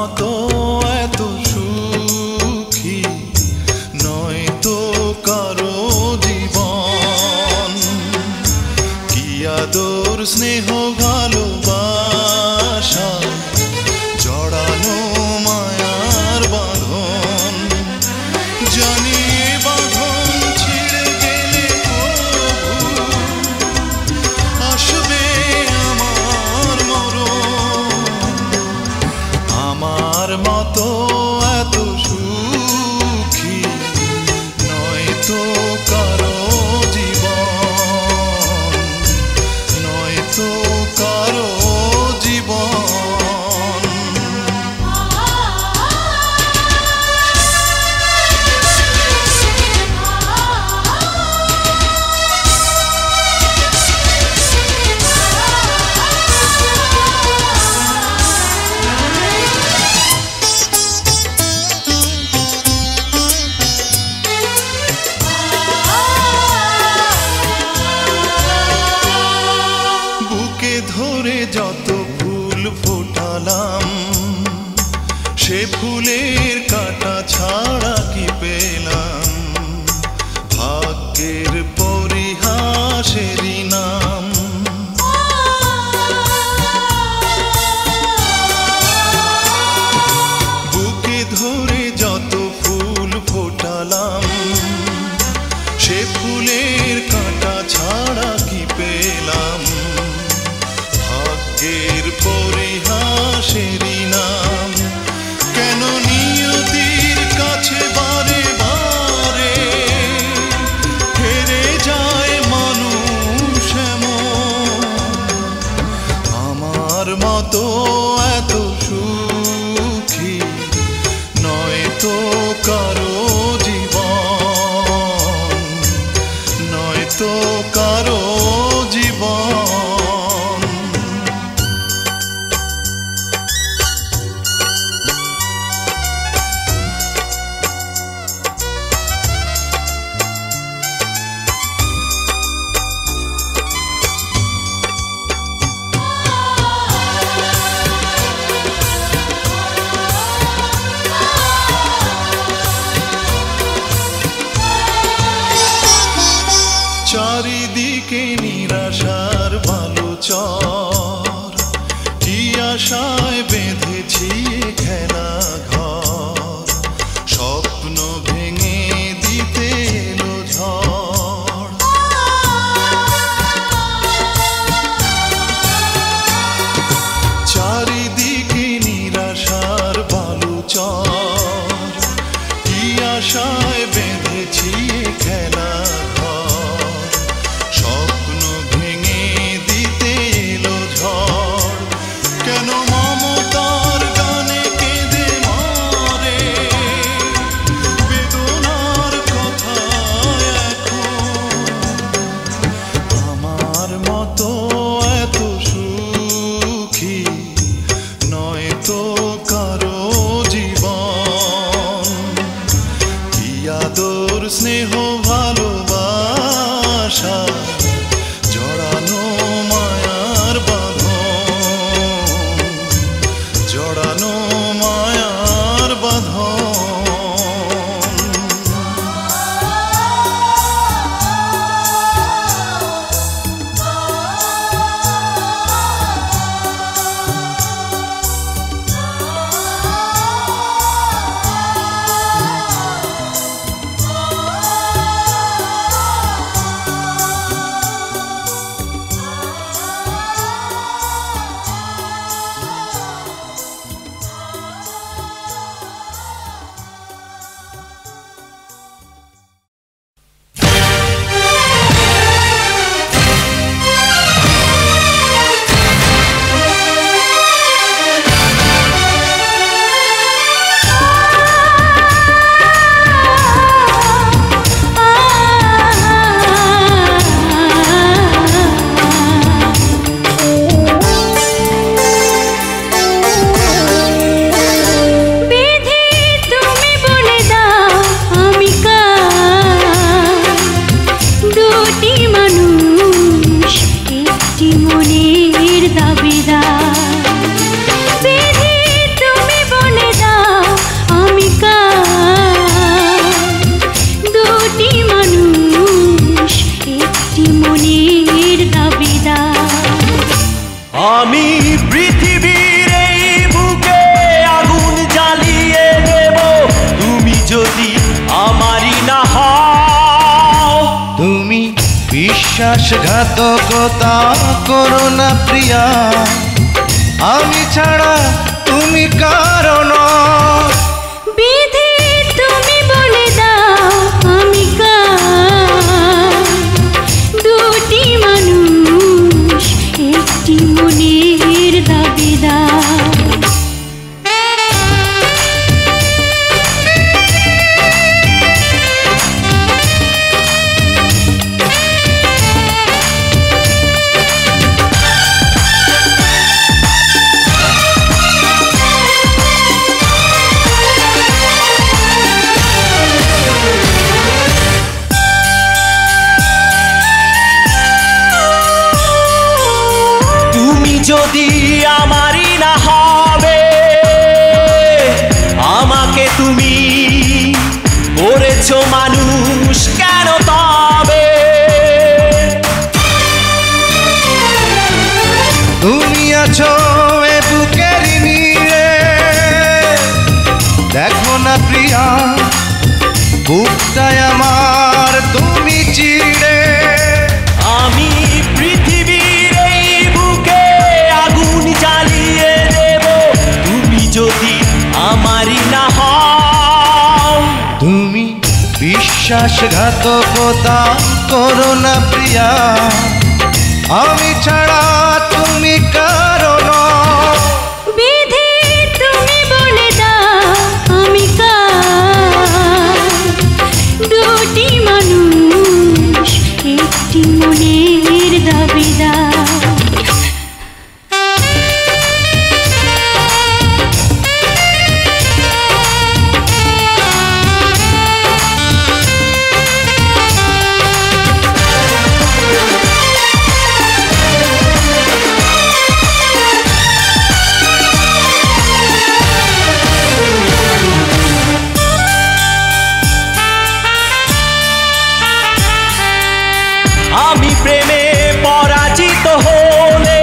মতো এত সুখী নয় তো কারো জীবন। কি আদর স্নেহ ভালোবাসা জড়ানো মায়ার বাঁধন। জানি এ বাঁধন ছিঁড়ে গেলে প্রভু আসবে আমার মরণ। আমার মতো এত সুখী নয় তো কারো জীবন, নয় তো কারো জীবন। বুকে ধরে যত ফুল ফোটালাম সে ফুলের কাঁটা ছাড়া কি পেলাম। ভাগ্যের পরিহাসেরই নাম। বুকে ধরে যত ফুল ফোটালাম সে ফুলের কাঁটা ছাড়া কি পেলাম। ভাগ্যের পরিহাসেরই নাম। কেন নিয়তির কাছে বারে বারে হেরে যায় মানুষ এমন। আমার মতো এত সুখী নয় তো কারো জীবন, নয় তো কারো জীবন। চারিদিকে নিরাশার বালুচর, কি আশায় বেঁধেছি খেলা ঘর। স্বপ্ন ভেঙে দিতে এলো ঝড়। চারিদিকে নিরাশার বালুচর, কি আশায় বেঁধেছি খেলা ঘর। স্বপ্ন ভেঙে দিতে এলো ঝড়। কেন মমতার গানে কেঁদে মরে বেদনার কথা এখন। আমার মতো এত সুখী নয় তো কারো জীবন। কি আদর স্নেহ ভালোবাসা জড়ানো মায়ার বাঁধন, জড়ানো মায়ার বাঁধন। বিশ্বাসঘাতকতা করো না প্রিয়া, আমি ছাড়া তুমি কারণ। বিধি তুমি বলে দাও আমি কার, দুটি মানুষ একটি মনের দাবিদার। যদি আমারই না হবে, আমাকে তুমি করেছো মানুষ কেন তবে? তুমি আছো এ বুকের নিয়ে, দেখো না প্রিয়া বুকটায় আমার তুমি চিড়ে। আমি পৃথিবীর এই বুকে আগুন জ্বালিয়ে দেব, তুমি যদি আমারই না হও। তুমি বিশ্বাসঘাতকতা করো না প্রিয়া, আমি ছাড়া তুমি কারণ। বিধি তুমি বলে দাও আমি কার, দুটি মানুষ একটি মনের দাবিদার। আমি প্রেমে পরাজিত হলে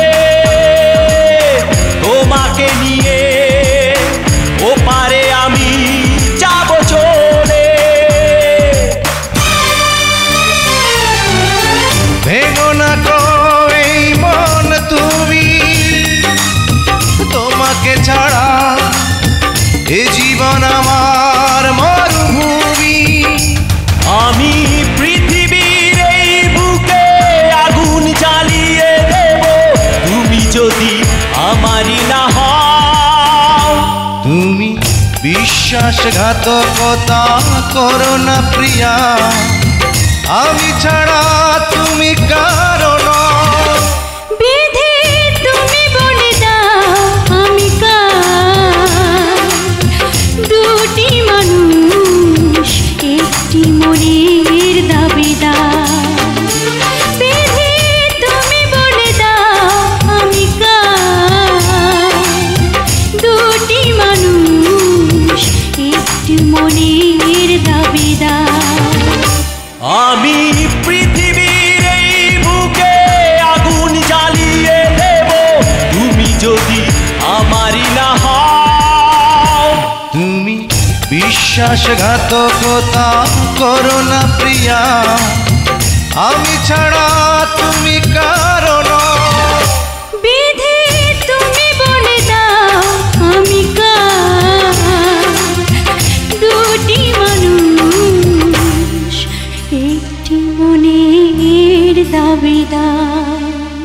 তোমাকে নিয়ে ওপারে আমি যাব চলে। ভেঙো না গো এই মন তুমি, তোমাকে ছাড়া এ জীবন আমার মরুভূমি। আমি পৃথিবীর এই বুকে আগুন জ্বালিয়ে দেব, তুমি যদি আমারই না হও। তুমি বিশ্বাসঘাতকতা করো না প্রিয়া, আমি ছাড়া তুমি কারণ। বিধি তুমি বলে দাও আমি কার, দুটি মানুষ একটি মনের দাবিদার। বিধি তুমি বলে দাও আমি কার, দুটি মানুষ একটি মনের দাবিদার। আমি পৃথিবীর এই বুকে আগুন জ্বালিয়ে দেব, তুমি যদি আমারই না হও। তুমি বিশ্বাসঘাতকতা করো না প্রিয়া, আমি ছাড়া তুমি কারণ। বিধি তুমি বলে দাও আমি কার, দুটি মানুষ একটি মনের দাবিদার।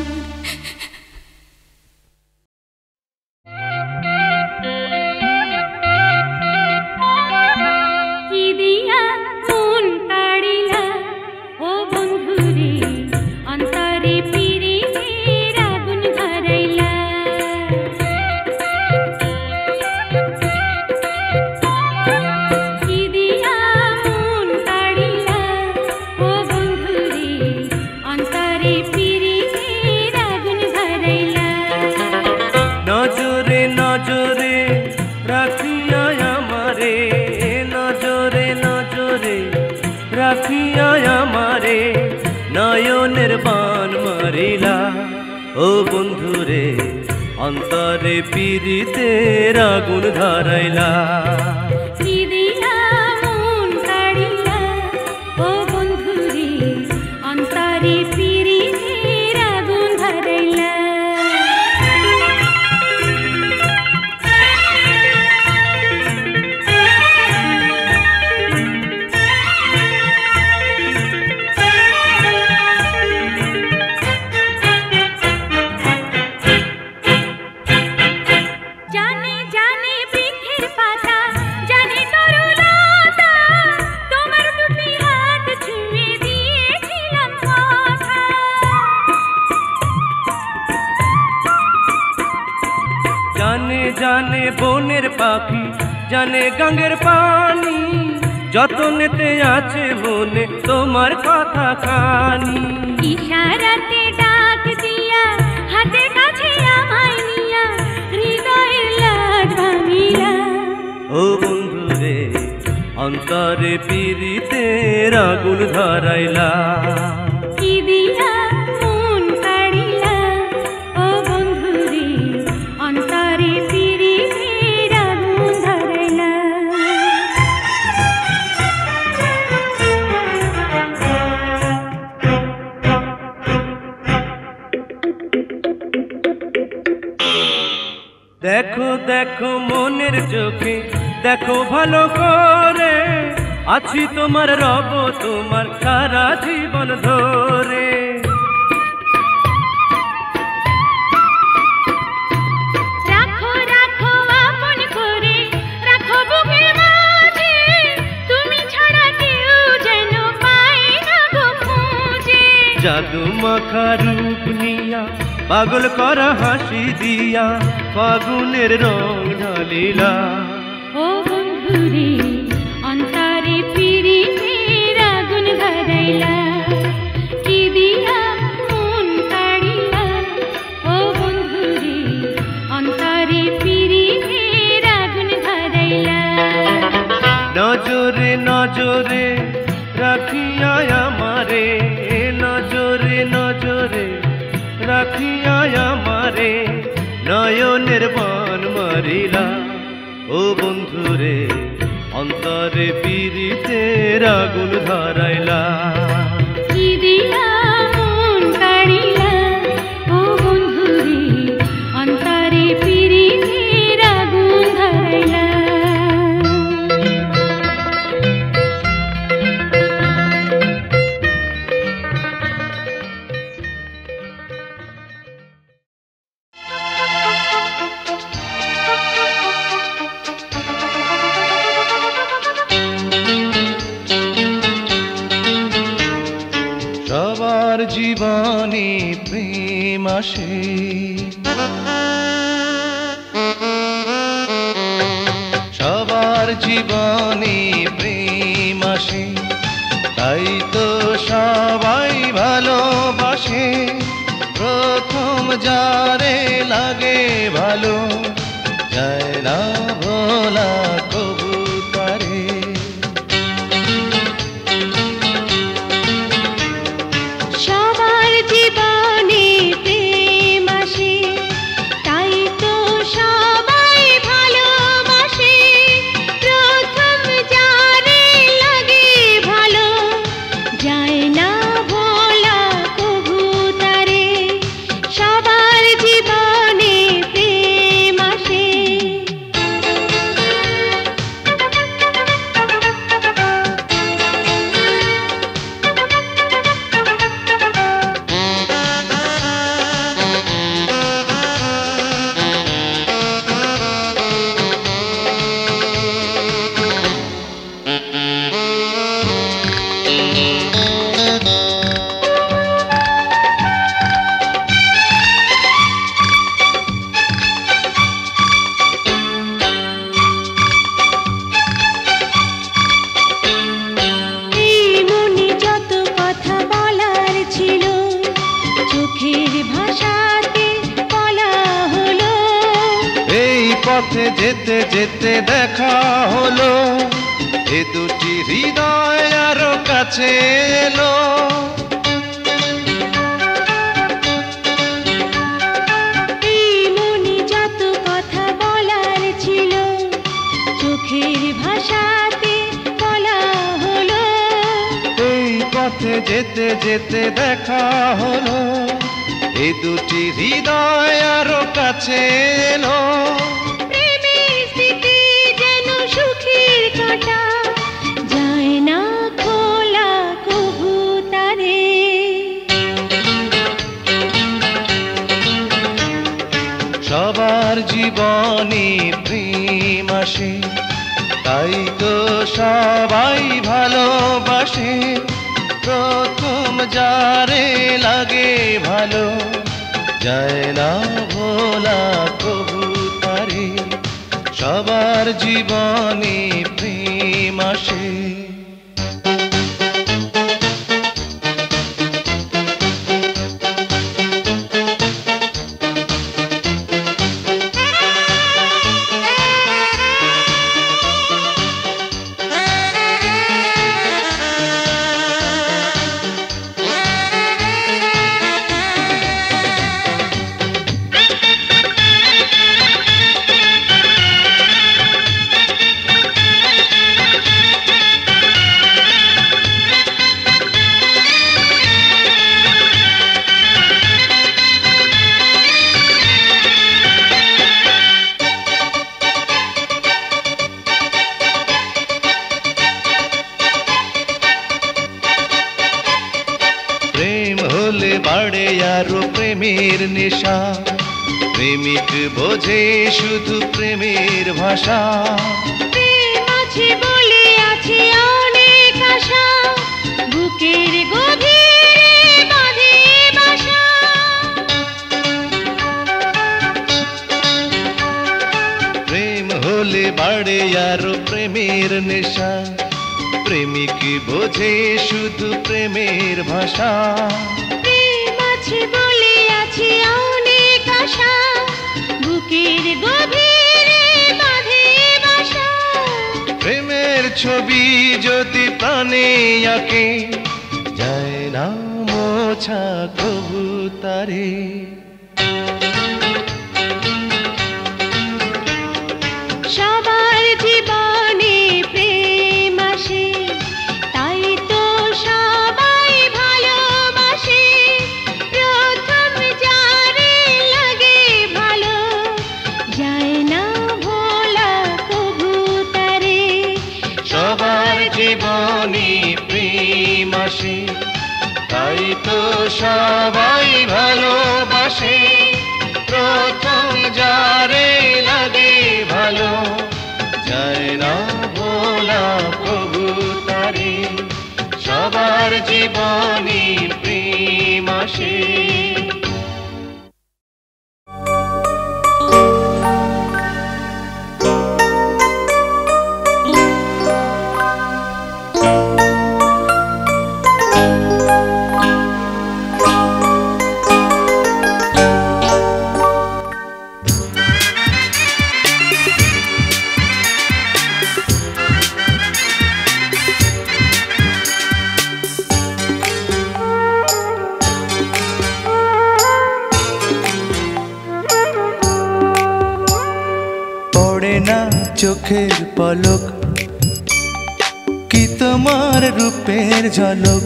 কি দিয়া মন কাড়িলা ও বন্ধুরে, অন্তরে পিরিতের আগুন ধরাইলা। কি দিয়া মন কাড়িলা ও বন্ধুরে, অন্তরে পিরিতের আগুন ধরাইলা। নজরে নজরে রাখিয়া আমারে, নজরে নজরে রাখিয়া আমারে, নয়নের বান মারিলা। ও বন্ধুরে অন্তরে পিরিতের আগুন ধরাইলা। কি দিয়া মন কাড়িলা ও বন্ধুরে, অন্তরে পিরিতের জানে গঙ্গের পানি যতনেতে আছে মনে তোমার কথা খানি। ইশারাতে ডাক দিয়া হাতে কাছে আমায় নিয়া হৃদয়ের লাজ ভাঙিলা। ও বন্ধু রে অন্তরে পিরিতের আগুন ধরাইলা। কি দিয়া মন কাড়িলা ও বন্ধু রে অন্তরে পিরিতের আগুন ধরাইলা। দেখো দেখো মনের চোখে দেখো ভালো করে আছি তোমার রব তোমার সারা জীবন ধরে। রাখো রাখো আপন করে রাখো বুকের মাঝে তুমি ছাড়া কেউ যেন পায় না গো খুঁজে। জাদু মাখা রূপ নিয়া পাগল করা হাসি দিয়া ফাগুনের রং ঢালিলা। ও বন্ধু রে অন্তরে পিরিতের আগুন ধরাইলা। কি দিয়া মন কাড়িলা ও বন্ধু রে অন্তরে পিরিতের আগুন ধরাইলা। নজরে নজরে রাখিয়া আমারে নজরে নজরে রাখিয়া আমারে নয়নের বান মারিলা। ও বন্ধুরে অন্তরে পিরিতের আগুন ধরাইলা। কি দিয়া মন কাড়িলা ও বন্ধু রে অন্তরে পিরিতের আগুন ধরাইলা। সবার জীবনে প্রেম আসে, সবার জীবনে প্রেম আসে, তাই তো সবাই ভালোবাসে। প্রথম যারে লাগে ভালো যায় না ভোলা কবু তারে। সবার জীবনে প্রেম আসে, তাই তো সবাই ভালোবাসে। প্রথম যারে লাগে ভালো যায় না ভোলা কবু তারে। সবার জীবনে প্রেম আসে। এই মনে যত কথা বলার ছিল চোখের ভাষাতে বলা হলো। এই পথে যেতে যেতে দেখা হলো, এ দুটি হৃদয় আরো কাছে এলো। এই মনে যত কথা বলার ছিল চোখের ভাষাতে বলা হলো। এই পথে যেতে যেতে দেখা হলো, এ দুটি হৃদয় আরো কাছে এলো। প্রেমের স্মৃতি যেন সুখের কাঁটা যায় না খোলা কবু তারে। সবার জীবনে প্রেম আসে, তাই তো সবাই ভালোবাসে। প্রথম যারে লাগে ভালো যায় না ভোলা কবু তারে। সবার জীবনে প্রেম আসে। বাড়ে আরো প্রেমের নেশা, প্রেমিক বোঝে শুধু প্রেমের ভাষা। প্রেম আছে বলে আছে অনেক আশা, বুকের গভীরে বাঁধে বাসা। প্রেম হলে বাড়ে আরো প্রেমের নেশা, প্রেমিক বোঝে শুধু প্রেমের ভাষা। বলে আছে অনেক আশা, বুকের গভীরে বাঁধে বাসা। প্রেমের ছবি যদি প্রাণে আঁকে, যায় না মোছা কবু তারে। সবার জীবনে প্রেম আসে, তাই তো সবাই ভালোবাসে। প্রথম যারে লাগে ভালো, যায় না ভোলা কবু তারে। সবার জীবনে প্রেম আসে, তাই তো সবাই ভালোবাসে। প্রথম যারে লাগে ভালো, যায় না ভোলা কবু তারে। সবার জীবনে প্রেম আসে। চোখের পলক কি তোমার রূপের ঝলক,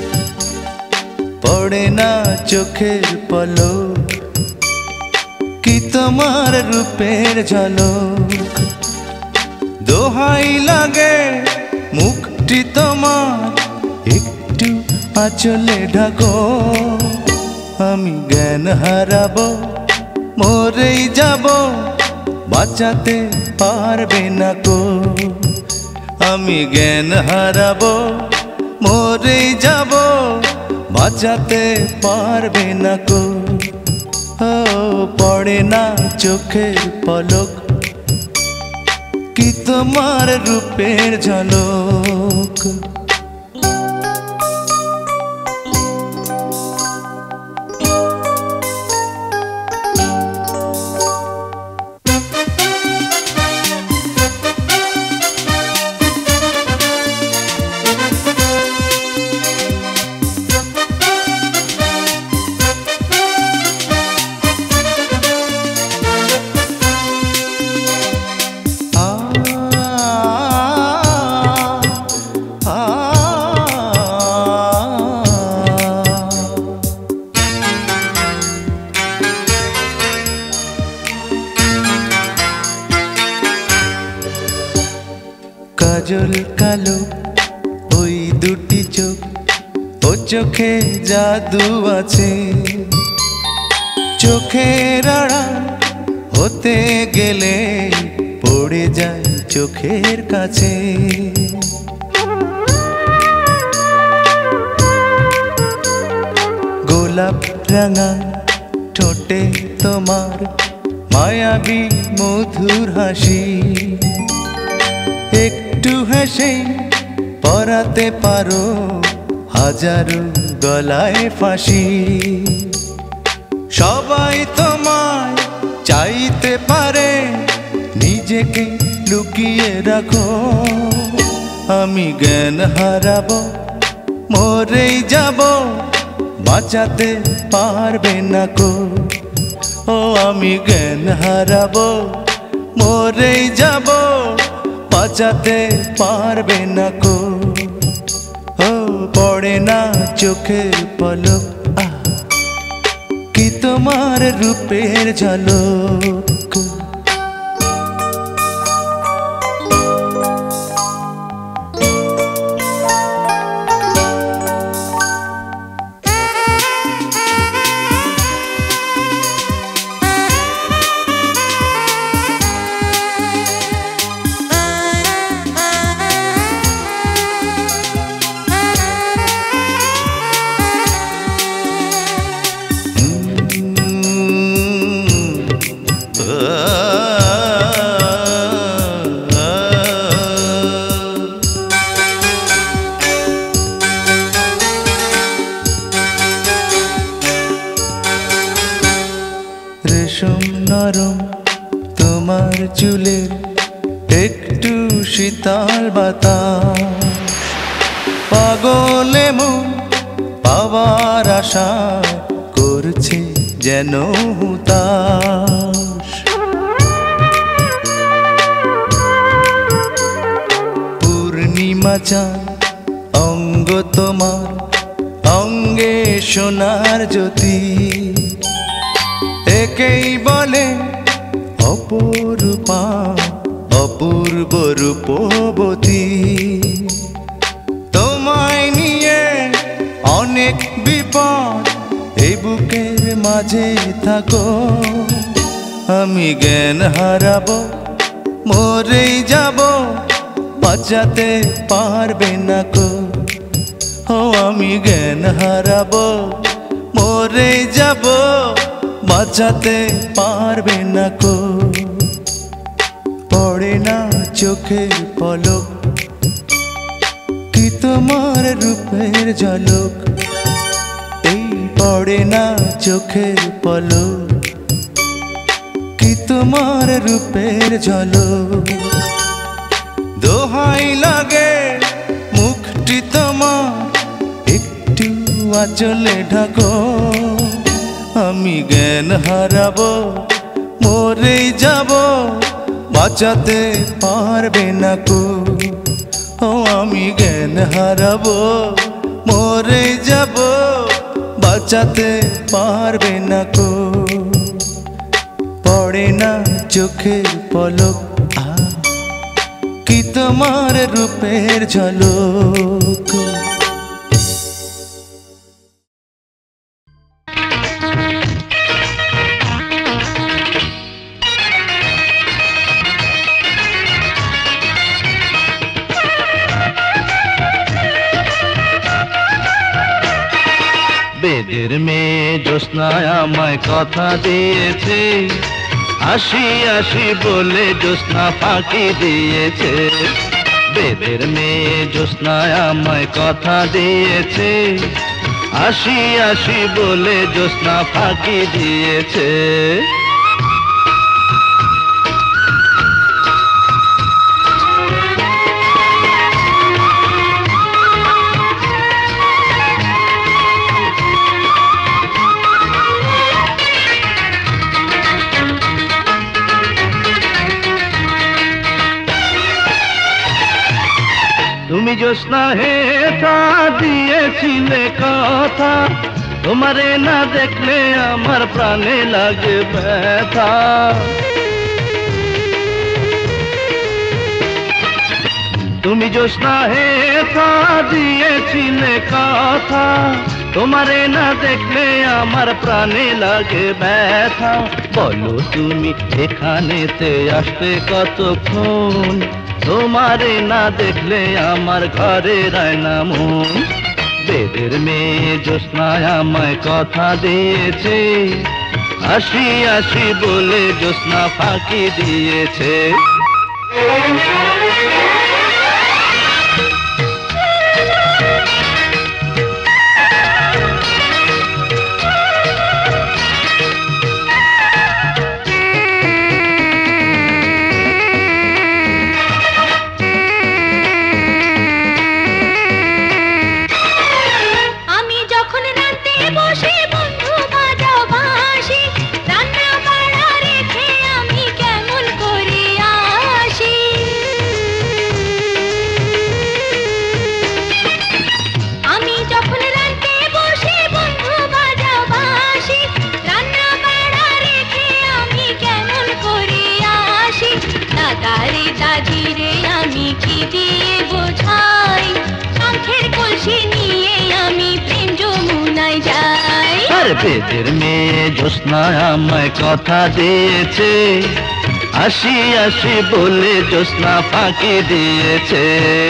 পড়ে না চোখের পলক কি তোমার রূপের ঝলক। দোহাই লাগে মুখটি তোমার একটু আঁচলে ঢাকো, আমি জ্ঞান হারাবো মরেই যাব, বাঁচাতে পারবে না কো। আমি জ্ঞান হারাবো মরেই যাব, বাঁচাতে পারবে না কো। ও পড়ে না চোখের পলক কি তোমার রূপের ঝলক। কাজল কালো ওই দুটি চোখ, ও চোখে জাদু আছে। চোখের আড়াল হতে গেলে পড়ে যায় চোখের কাছে। গোলাপ রাঙা ঠোঁটে তোমার মায়াবী মধুর হাসি একটু হেসে পরাতে পারো হাজারো গলায় ফাঁসি সবাই তোমায় চাইতে পারে নিজেকে লুকিয়ে রাখো আমি জ্ঞান হারাবো মরেই যাব বাঁচাতে পারবে না কো ও আমি জ্ঞান হারাবো মরেই যাব বাঁচাতে পারবে না কো ও পড়ে না চোখের পলক আহ কি তোমার রূপের ঝলক রেশম নরম তোমার চুলের একটু শীতল বাতাস পাগলে মন পাওয়ার আশা করছে যেন হুতাশ পূর্ণিমা চাঁদ অঙ্গ তোমার অঙ্গে সোনার জ্যোতি একেই বলে অপরূপা অপূর্ব রূপবতী তোমায় নিয়ে অনেক বিপদ এই বুকের মাঝে থাকো আমি জ্ঞান হারাবো মরেই যাব বাঁচাতে পারবে না কো ও আমি জ্ঞান হারাবো মরেই যাব বাঁচাতে পারবে না কো পড়ে না চোখের পলক কি তোমার রূপের ঝলক এই পড়ে না চোখের পলক কি তোমার রূপের ঝলক দোহাই লাগে মুখটি তোমার একটু আঁচলে ঢাকো আমি জ্ঞান হারাবো মরেই যাব বাঁচাতে পারবে না কো ও আমি জ্ঞান হারাবো মরেই যাব বাঁচাতে পারবে না কো পড়ে না চোখের পলক আহ কি তোমার রূপের ঝলক বেদের মেয়ে জ্যোৎস্নায় আমায় কথা দিয়েছে আসি আসি বলে জ্যোৎস্না ফাঁকি দিয়েছে বেদের মেয়ে জ্যোৎস্নায় আমায় কথা দিয়েছে আসি আসি বলে জ্যোৎস্না ফাঁকি দিয়েছে তুমি জ্যোৎস্না হে তা দিয়েছিলে কথা তোমারে না দেখলে আমার প্রাণে লাগে ব্যথা তুমি জ্যোৎস্না হে তা দিয়েছিলে কথা তোমারে না দেখলে আমার প্রাণে লাগে ব্যথা বলো তুমি এখানেতে আসতে কতক্ষণ তোমারে না দেখলে আমার ঘরে রায় না মন বেদের মেয়ে জ্যোৎস্নায় আমায় কথা দিয়েছে আসি আসি বলে জ্যোৎস্না ফাঁকি দিয়েছে। বেদের মেয়ে জ্যোৎস্না আমায় কথা দিয়েছে, আসি আসি বলে জ্যোৎস্না ফাঁকি দিয়েছে।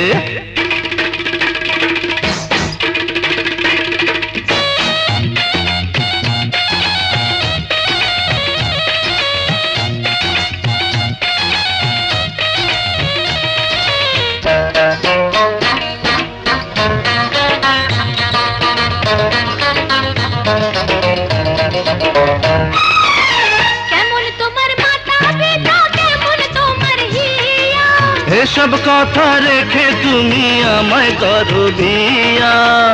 এসব কথা রেখে তুমি আমায় করো বিয়া,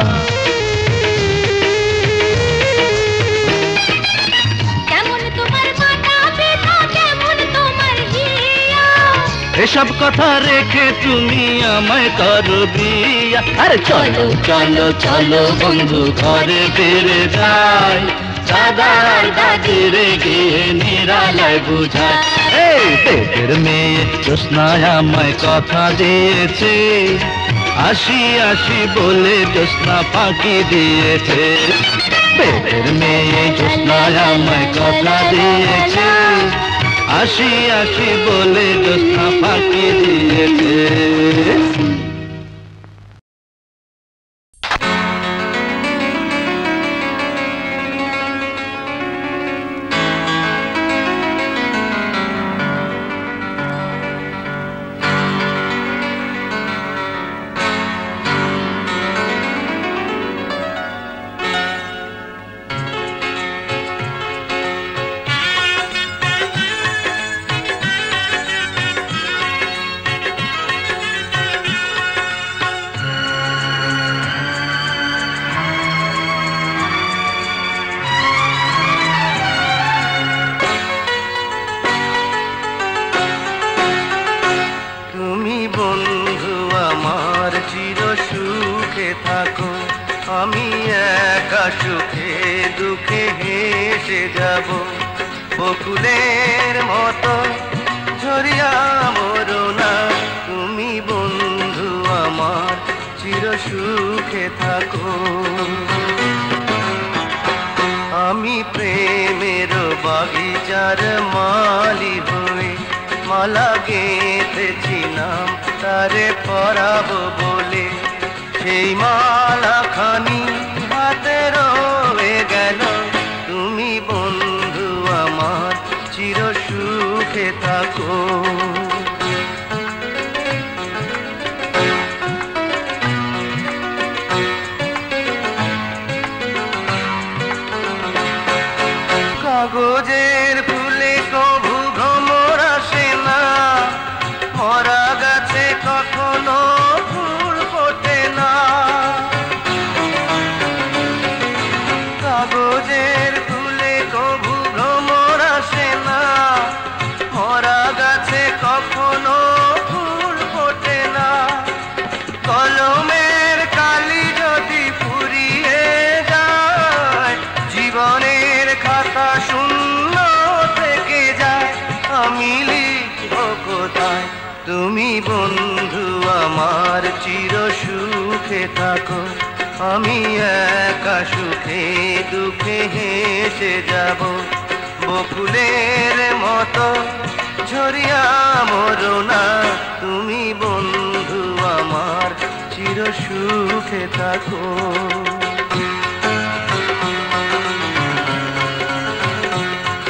কেমন তোমার মাতা পিতা কেমন তোমার হিয়া, এসব কথা রেখে তুমি আমায় করো বিয়া। আরে চলো চলো চলো বন্ধু ঘরে ফিরে যাই, দাদা আর দাদির গিয়ে নিরালায় বুঝায়। এই বেদের মেয়ে জ্যোৎস্না আমায় কথা দিয়েছে, আসি আসি বলে জ্যোৎস্না ফাঁকি দিয়েছে। বেদের মেয়ে জ্যোৎস্না আমায় কথা দিয়েছে, আসি আসি বলে জ্যোৎস্না ফাঁকি দিয়েছে। বকুলের মতো ঝরিয়া মরুনা, তুমি বন্ধু আমার চির সুখে থাকো। আমি প্রেমের বাগিচার মালি হয়ে মালা গেঁথেছিলাম তারে পরাবো বলে, সেই মালা খানি হাতে রয়ে গেল। তুমি বন্ধু আমার চির সুখে থাকো। কাগজের ফুলে কভু ভ্রমর আসে না, মরা গাছে কখনো ফুল ফোটে না। কাগজের ফুলে কভু ভ্রমর আসে না, মরা গাছে কখনো ফুল ফোটে না। কলমের কালি যদি ফুরিয়ে যায়, জীবনের খাতা শূন্য থেকে যায়। আমি লিখব কোথায়, তুমি বন্ধু আমার চির সুখে থাকো। আমি একা সুখে দুঃখে হেসে যাব, বকুলের মতো ঝরিয়া মরুনা। তুমি বন্ধু আমার চির সুখে থাকো।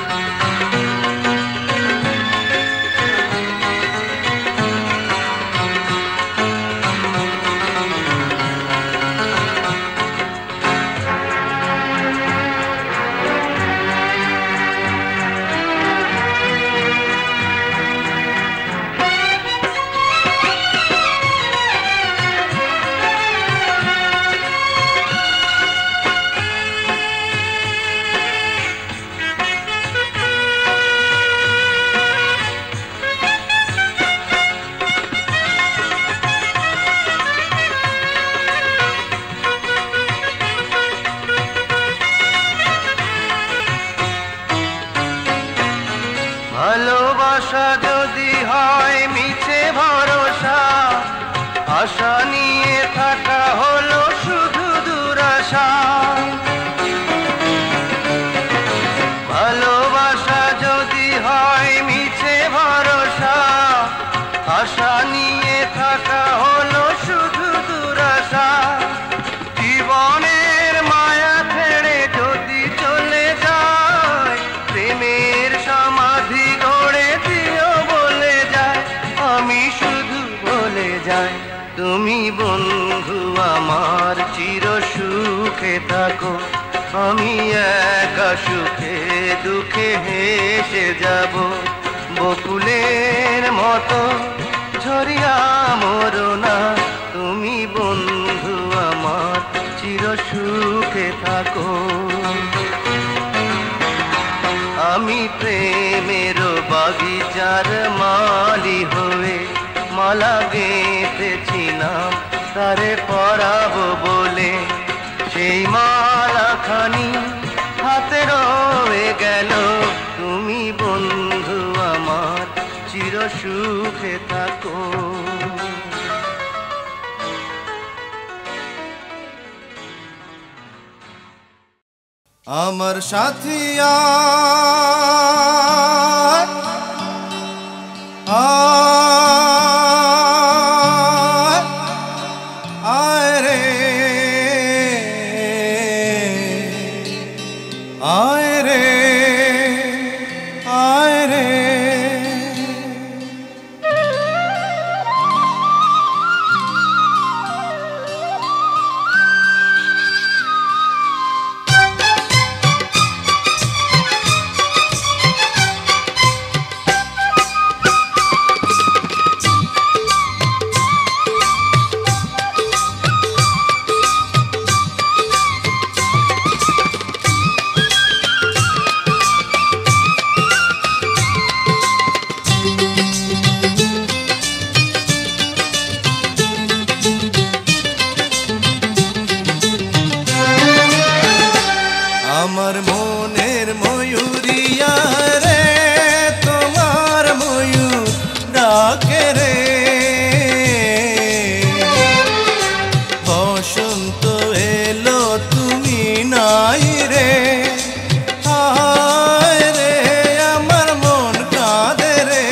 আশা নিয়ে থাকা হলো শুধু দুরাশা। ভালোবাসা যদি হয় মিছে ভরসা, আশা নিয়ে থাকা হলো শুধু দুরাশা। জীবনের মায়া ছেড়ে যদি চলে যায়, প্রেমের সমাধি গড়ে দিও বলে যায়, আমি শুধু বলে যাই তুমি বন্ধু আমার চির সুখে থাকো। আমি একা সুখে দুঃখে হেসে যাব, বকুলের মতো ঝরিয়া মরো না, তুমি বন্ধু আমার চির সুখে থাকো। আমি প্রেমের বাগিচার মালি হয়ে মালা গেঁথেছিলাম তারে পরাবো বলে, সেই মালাখানি হাতে রয়ে গেল, তুমি বন্ধু আমার চির সুখে থাকো। আমার সাথিয়া আয় রে আয় রে আয় রে। আমার মনের ময়ূরিয়া রে, তোমার ময়ূর ডাকে রে, বসন্ত এলো তুমি নাই রে, হায় রে আমার মন কাঁদে রে।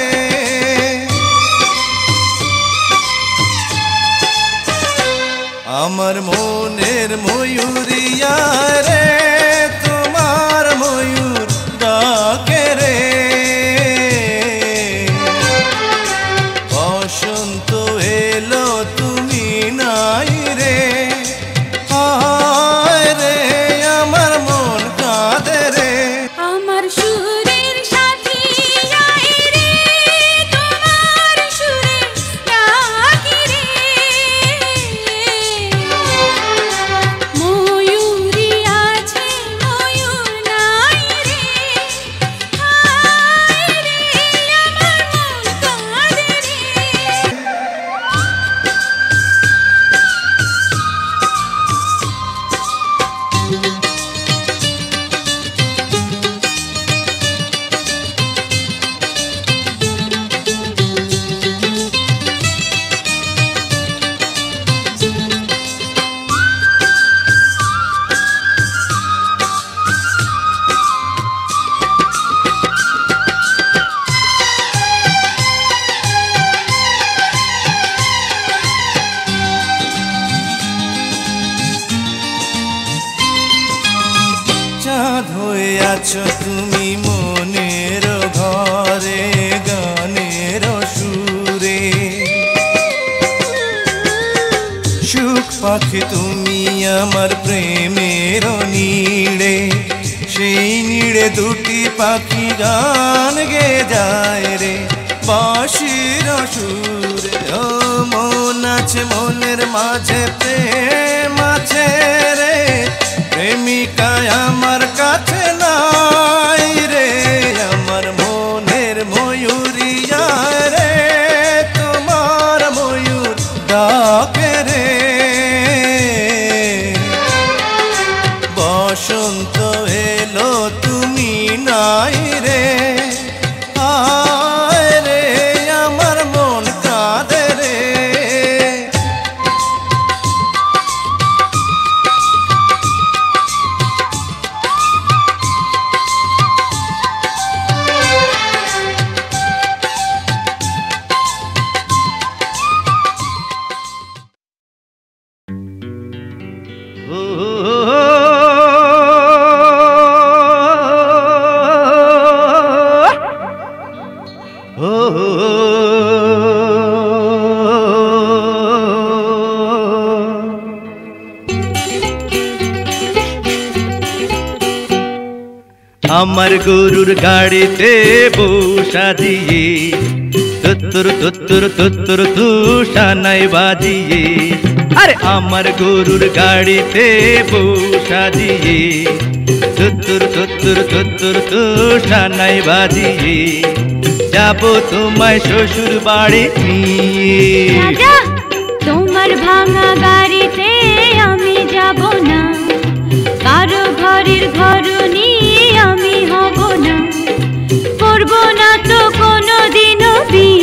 আমার মনের ময়ূরিয়া রে, তোমার ময়ূর ডাকে রে, বসন্ত এলো তুমি নাই রে, হায় রে আমার মন কাঁদে রে। আমার সুরের সাথী আয় রে, তোমার সুরে ডাকি রে, ময়ূরী আছে ময়ূর নাই রে, হায় রে আমার মন কাঁদে রে। চাঁদ হয়ে আছো তুমি মনের ঘরে, গানের সুরে সুখ পাখি তুমি আমার প্রেমের নীড়ে, সেই নীড়ে দুটি পাখি গান গে যায় রে, বাঁশির সুরে। ও মন আছে মনের মাঝে প্রেম আছে রে, প্রেমিকায় আমার কাছে নাই রে, আমার মনের ময়ূরিয়া রে, তোমার ময়ূর ডাকে রে, বসন্ত এলো তুমি নাই রে, হায় রে আমার মন কাঁদে রে। আমার গরুর গাড়িতে বসা দিয়ে তুত্তুর তুত্তুর তুত্তুর তুষানাই বাজিয়ে আরে আমার গরুর গাড়িতে বসা দিয়ে তুত্তুর তুত্তুর তুত্তুর তুষানাই বাজিয়ে যাবো তোমায় শ্বশুর বাড়ি নিয়ে। রাজা তোমার ভাঙা গাড়িতে আমি যাব না, কারো ঘরের ঘরনি আমি হব না, করব না তো কোনোদিনও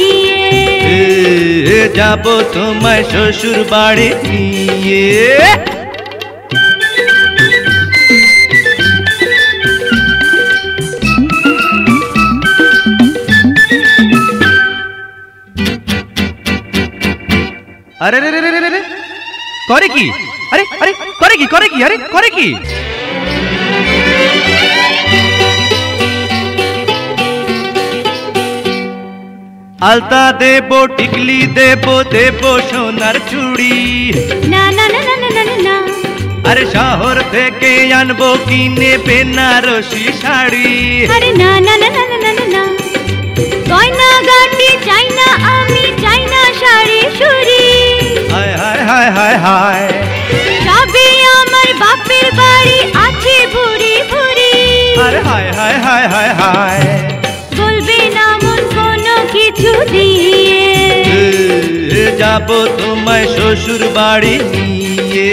বিয়ে। যাব তোমায় শ্বশুর বাড়ি নিয়ে। আরে রে রে রে রে রে করে কি? আরে আরে করে কি করে কি আরে করে কি? আলতা দেব টিকলি দেব দেব সোনার চুড়ি। না না না না না না না আরে শহর থেকে আনবো কিনে বেনারসি শাড়ি। আরে না না না না না না না গয়না গাটি চাই না আমি, চাই না শাড়ি সুরি। হায় হায় হায় হায় হায় যাবে আমার বাপের বাড়ি আছে ভুরি ভুরি। আরে হায় হায় হায় হায় হায় বলবে না মন কোনো কিছু দিয়ে। যাবো তোমায় শ্বশুর বাড়ি নিয়ে।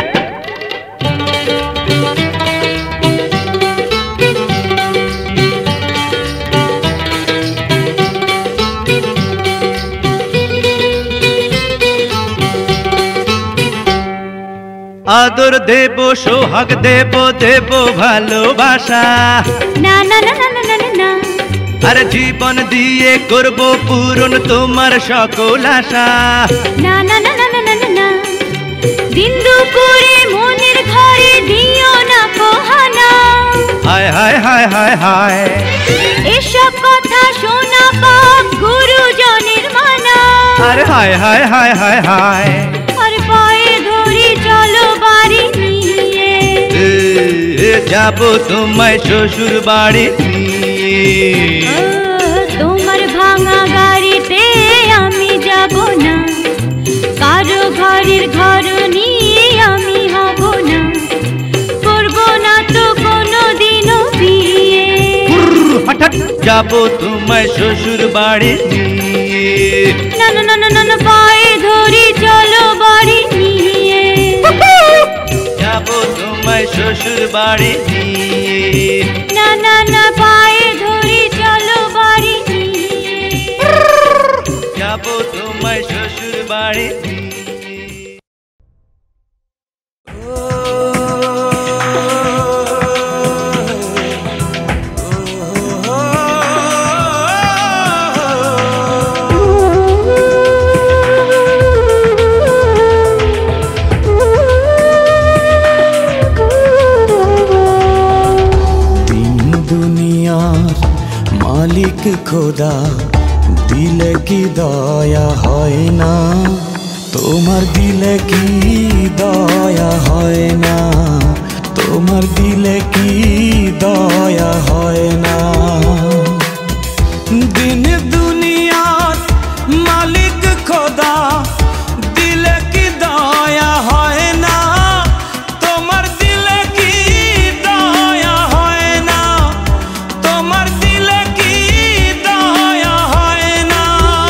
আদর দেব সোহাগ দেব দেব ভালোবাসা। না না না না না না না আরে জীবন দিয়ে করব পূরণ তোমার সকল আশা। না না না না না না না দিন দুপুরে মনের ঘরে দিও না কোহানা। হায় হায় হায় হায় হায় এসব কথা শোনা পাপ গুরুজনের মানা। আরে হায় হায় হায় হায় হায় আর পায়ে ধরি চলো বাড়ি নিয়ে। যাব তোমায় শ্বশুর বাড়ি নিয়ে। তোমার ভাঙা গাড়িতে আমি যাব না, কারো ঘরের ঘর নিয়ে আমি হব না, করব না তো কোনোদিনও বিয়ে। হঠাৎ যাব তোমায় শ্বশুর বাড়ি নিয়ে। না না না না না না পায়ে ধরি চলো বাড়ি নিয়ে। যাব তোমায় শ্বশুর বাড়ি নিয়ে। না না না পায়ে ধরি চলো বাড়ি নিয়ে। যাব তোমায় শ্বশুর বাড়ি নিয়ে। মালিক খোদা দিলে কি দয়া হয় না, তোমার দিলে কি দয়া হয় না, তোমার দিলে কি দয়া হয় না। দিন দুনিয়ার মালিক খোদা দিলে কি দয়া হয় না, তোমার দিলে কি দয়া হয় না, তোমার দিলে কি দয়া হয় না।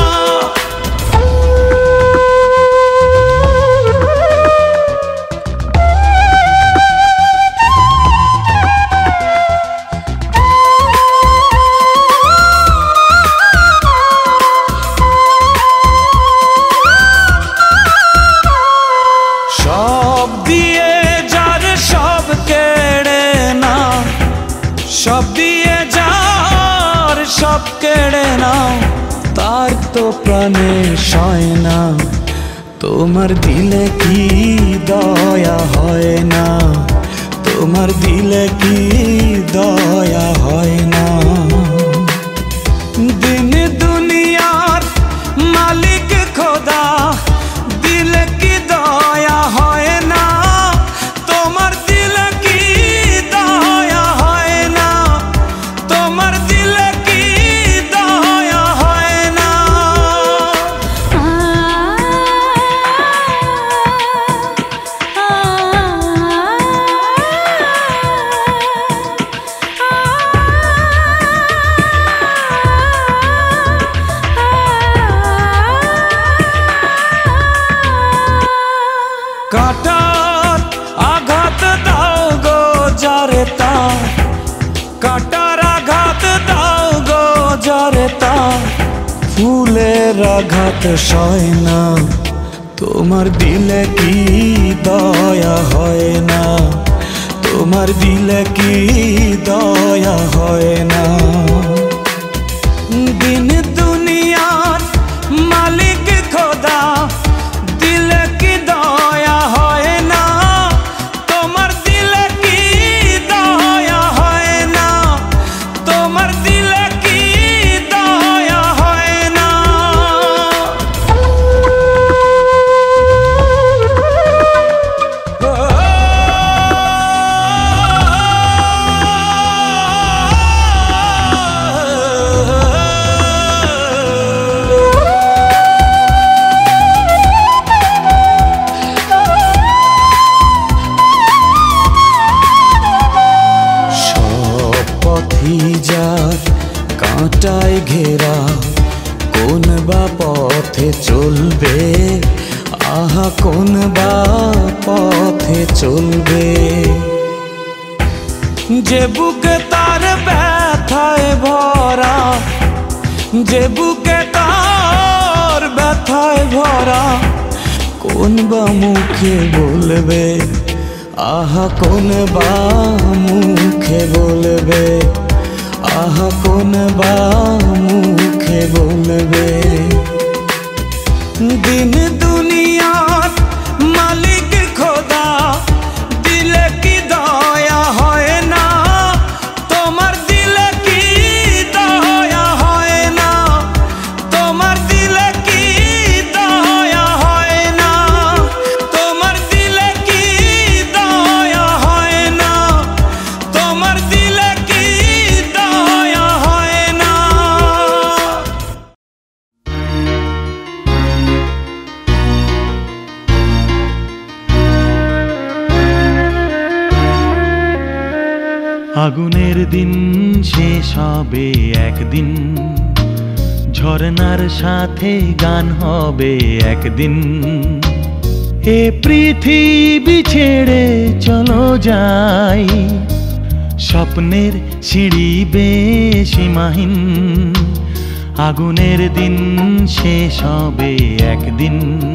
সব দিয়ে যার সব কেড়ে না, সব দিয়ে যার সব কেড়ে নাও, তার তো প্রাণে সয় না, তোমার দিলে কি দয়া হয় না, তোমার দিলে কি দয়া হয় না। দিন দুনিয়ার মালিক খোদা দিলে কি দয়া হয় না, তোমার দিলে কি দয়া হয় না, কাটার আঘাত দাও গো যারে তার, কাটার আঘাত দাও গো যারে তার, ফুলের আঘাত সয় না, তোমার দিলে কি দয়া হয় না, তোমার দিলে কি দয়া হয় না। দিন দুনিয়ার মালিক খোদা, দিলে কি দয়া হয় না, তোমার দিলে কি দয়া হয় না, তোমার দিলে কি দয়া হয় না। যার কাঁটায় ঘেরা, কোন বা পথে চলবে, আহা কোন বা পথে চলবে। যে বুকে তার ব্যথায় ভরা, যে বুকে তার ব্যথায় ভরা, কোন বা মুখে বলবে, আহা কোন বা মুখে বলবে, আহা কোন বা মুখে বলবে। দিন দুনিয়ার মালিক খোদা, দিলে কি দয়া হয় না, তোমার দিলে কি দয়া হয় না, তোমার দিলে কি দয়া হয় না, তোমার দিলে কি দয়া হয় না, তোমার দিলে কি দয়া হয় না। আগুনের দিন শেষ হবে একদিন, ঝরনার সাথে গান হবে একদিন, এ পৃথিবী ছেড়ে চলো যাই, স্বপ্নের সিঁড়ি বেয়ে সীমাহীন। আগুনের দিন শেষ হবে একদিন,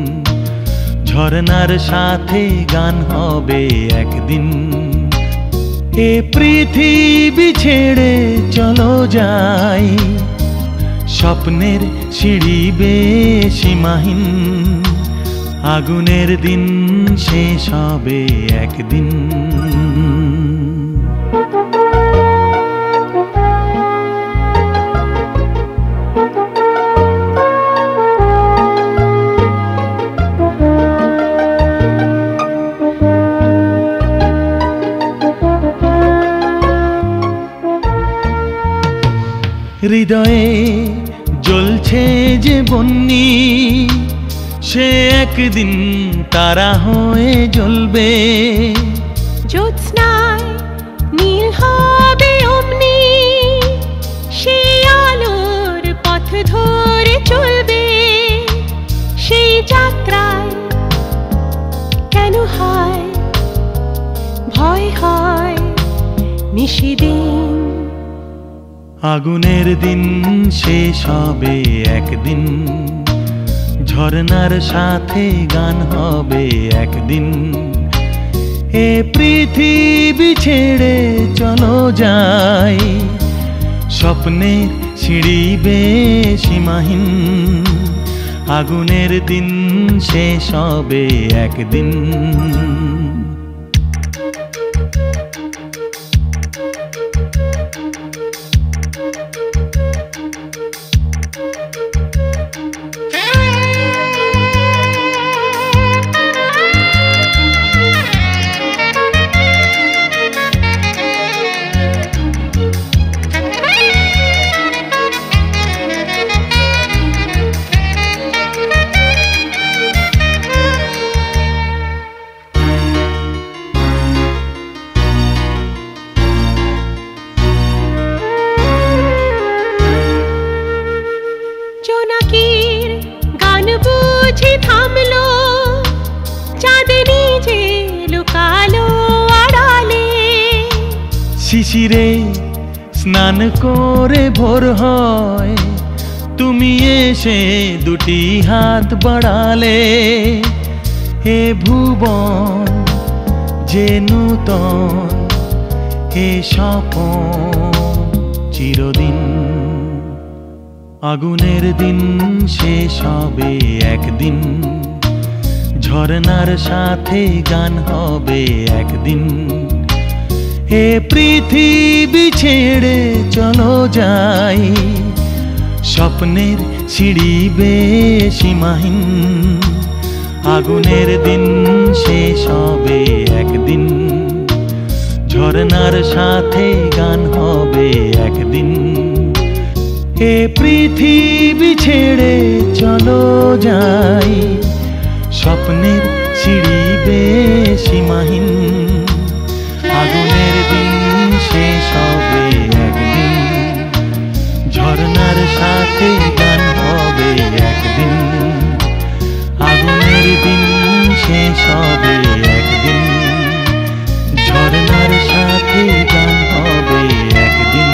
ঝরনার সাথে গান হবে একদিন, এ পৃথিবী ছেড়ে চলো যাই, স্বপ্নের সিঁড়ি বেয়ে সীমাহীন। আগুনের দিন শেষ হবে একদিন। হৃদয়ে জ্বলছে যে বন্যি, সে একদিন তারা হয়ে জ্বলবে, জ্যোৎস্নায় নীল হবে অমনি, সেই আলোর পথ ধরে চলবে, সেই যাত্রায় কেন হয় ভয় হয় নিশিদিন। আগুনের দিন শেষ হবে একদিন, ঝরনার সাথে গান হবে একদিন, এ পৃথিবী ছেড়ে চলো যাই, স্বপ্নের সিঁড়ি বেয়ে সীমাহীন। আগুনের দিন শেষ হবে একদিন। শিশিরে স্নান করে ভোর হয়, তুমি এসে দুটি হাত বাড়ালে। হে ভুবন যে নূতন, হে স্বপন চিরদিন। আগুনের দিন শেষ হবে একদিন, ঝরনার সাথে গান হবে একদিন। হে পৃথিবী ছেড়ে চলো যাই, স্বপ্নের সিঁড়ি বেয়ে সীমাহীন। আগুনের দিন শেষ হবে একদিন, ঝরনার সাথে গান হবে একদিন। হে পৃথিবী ছেড়ে চলো যাই, স্বপ্নের সিঁড়ি বেয়ে সীমাহীন। আগুনের দিন শেষ হবে একদিন, ঝরনার সাথে গান হবে একদিন। আগুনের দিন শেষ হবে একদিন, ঝরনার সাথে গান হবে একদিন।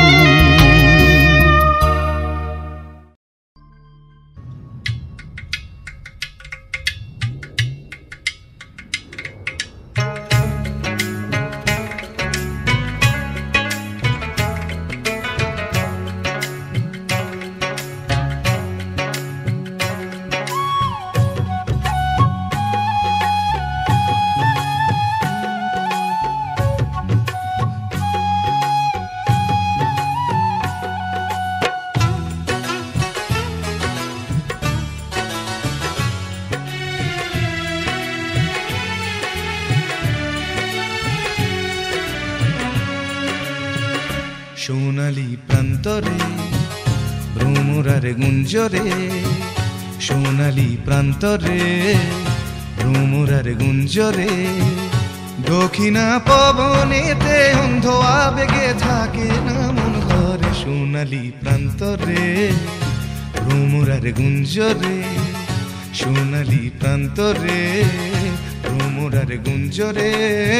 সোনালি প্রান্তরে ভ্রমরার গুঞ্জরে, সোনালি প্রান্তরে ভ্রমরার গুঞ্জরে। দক্ষিণা পবনেতে অন্ধ আবেগে থাকে না মন ঘরে। সোনালি প্রান্তরে ভ্রমরার গুঞ্জরে, সোনালি প্রান্তরে ভ্রমরার গুঞ্জরে।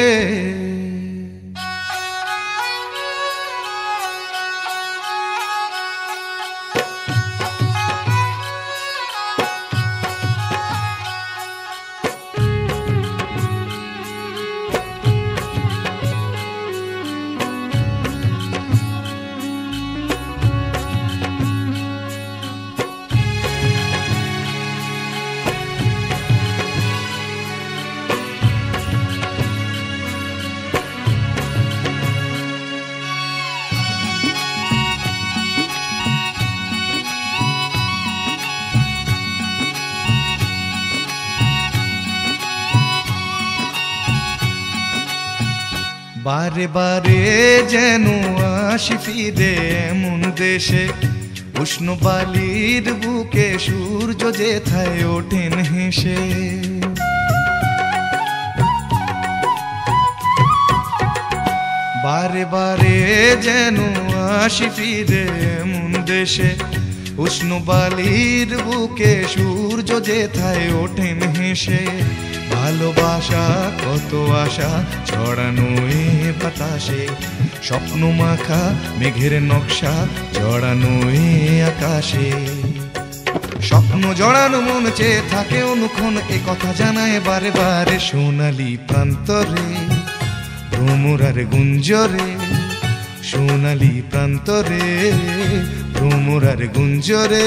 বারে বারে যেন আসি ফিরে এমন দেশে, উষ্ণ বালির বুকে সূর্য যেথায় ওঠেন হেসে। বারে বারে যেন আসি ফিরে এমন দেশে, উষ্ণ বালির বুকে সূর্য যেথায় ওঠেন হেসে। ভালোবাসা কত আশা ছড়ানো এ বাতাসে, স্বপ্ন মাখা মেঘের নকশা জড়ানো এ আকাশে। স্বপ্ন জড়ানো মন চেয়ে থাকে অনুক্ষণ, এ কথা জানায় বারে বারে। সোনালি প্রান্তরে ভ্রমরার গুঞ্জরে, সোনালি প্রান্তরে ভ্রমরার গুঞ্জরে।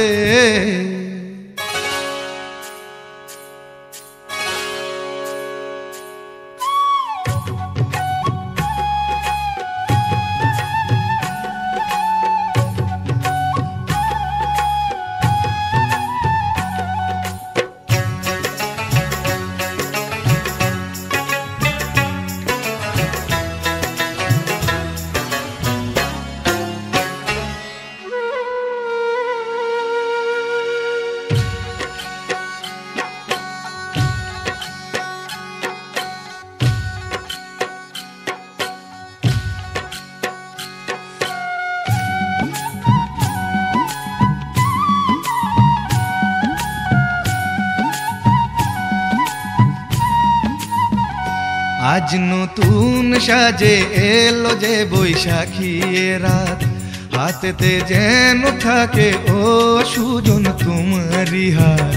আজ নতুন সাজে এলো যে বৈশাখী রাত, হাতেতে যেন থাকে ও সুজন তোমারই হাত।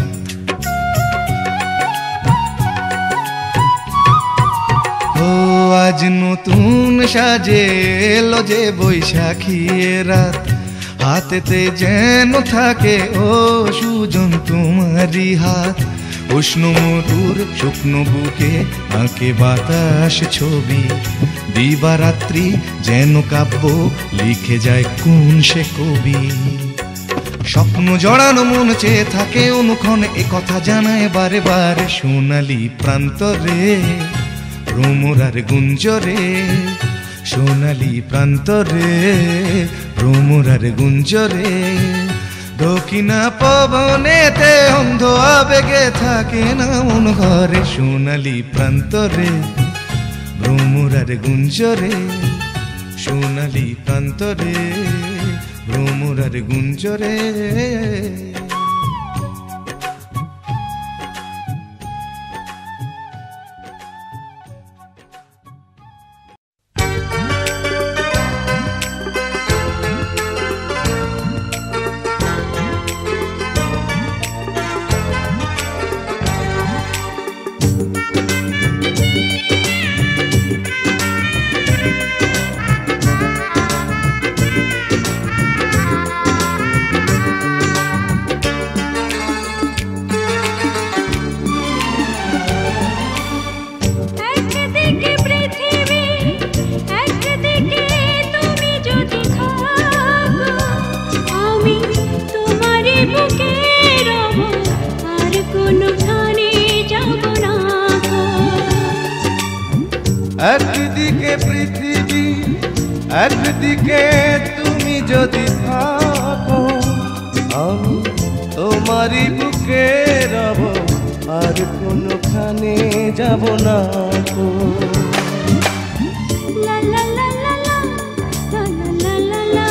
ও আজ নতুন সাজে এলো যে বৈশাখী রাত, হাতেতে যেন থাকে ও সুজন তোমারই হাত। উষ্ণ মধুর শুকনো বুকে আঁকে বাতাস ছবি, দিবারাত্রি যেন কাব্য লিখে যায় কোন সে কবি। স্বপ্ন জড়ানো মন চেয়ে থাকে অনুক্ষণ, এ কথা জানায় বারে বারে সোনালি প্রান্তরে ভ্রমরার গুঞ্জরে, সোনালি প্রান্তরে ভ্রমরার গুঞ্জরে। দক্ষিণা পবনেতে অন্ধ আবেগে থাকে না মন ঘরে, সোনালি প্রান্তরে ভ্রমরার গুঞ্জরে, সোনালি প্রান্তরে ভ্রমরার গুঞ্জরে। একদিকে পৃথিবী একদিকে তুমি যদি থাকো, আমি তোমারই বুকে রব আর কোনোখানে যাব না গো। লা লা লা লা লা লা লা লা লা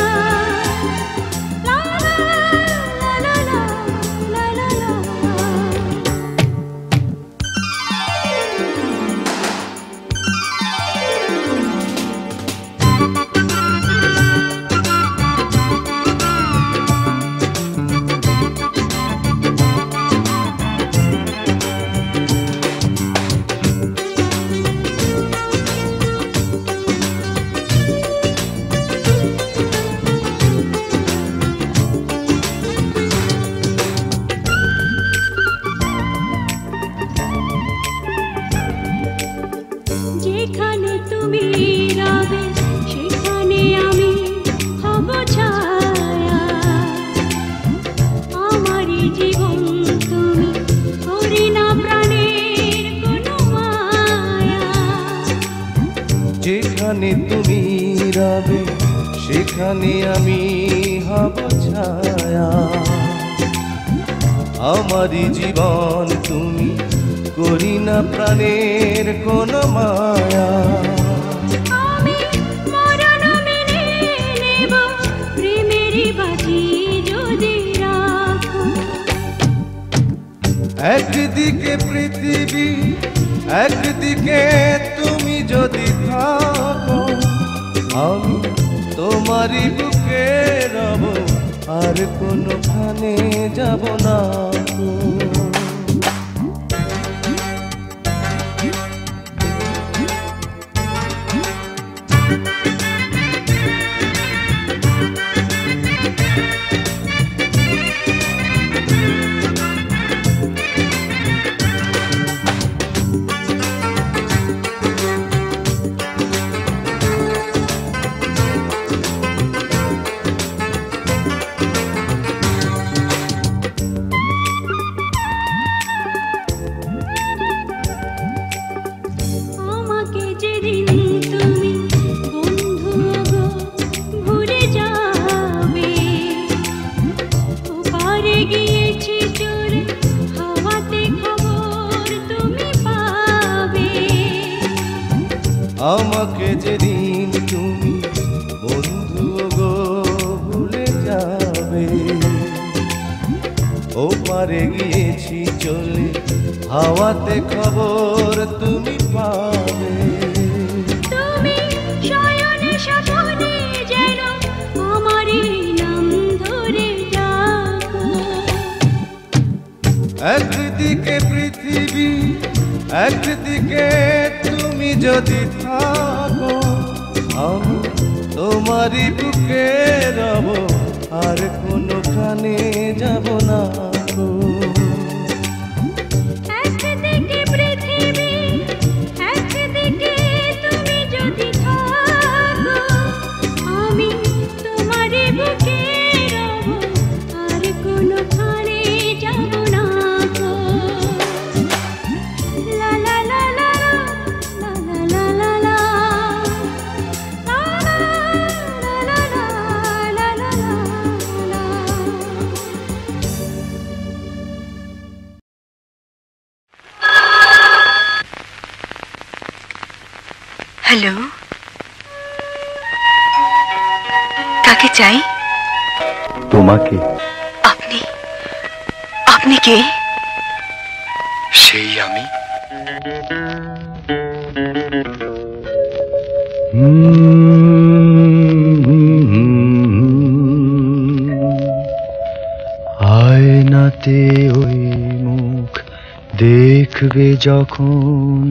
যেখানে তুমি রবে সেখানে আমি হব ছায়া, আমারই জীবন তুমি করি না প্রাণের কোনো মায়া। যেখানে তুমি রবে সেখানে আমি হব ছায়া, আমারই জীবন তুমি করি না প্রাণের কোনো মায়া। আমি মরণ মেনে নেব প্রেমেরই বাজি যদি রাখো। একদিকে পৃথিবী একদিকে তুমি যদি থাকো, আমি তোমারই বুকে রব আর কোনোখানে যাব না গো। আমাকে যেদিন তুমি বন্ধু গো ভুলে যাবে, ও পারে গিয়েছি চলে হাওয়াতে খবর তুমি পাবে। একদিকে পৃথিবী একদিকে তুমি যদি থাকো আমি তোমারই বুকে রব আর কোনো কানে যাব না গো। একদিকে পৃথিবী একদিকে তুমি যদি থাকো আমি তোমারই বুকে রব আর কোনো কানে যাব না গো। লা লা লা লা লা লা লা লা হ্যালো, কাকে চাই? তোমাকে। আপনি আপনি কে? সেই আমি। আয়নাতে ওই মুখ দেখবে যখন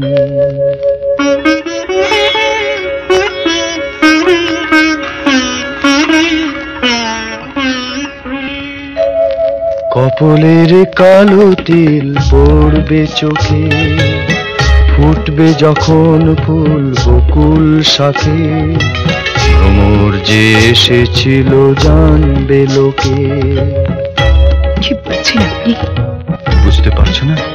কপলের কালো তিল পড়বে চোখে, ফুটবে যখন ফুল বকুল শাখে, ভ্রমর যে এসেছিল জানবে লোকে। কি বলছেন আপনি? বুঝতে পারছো না?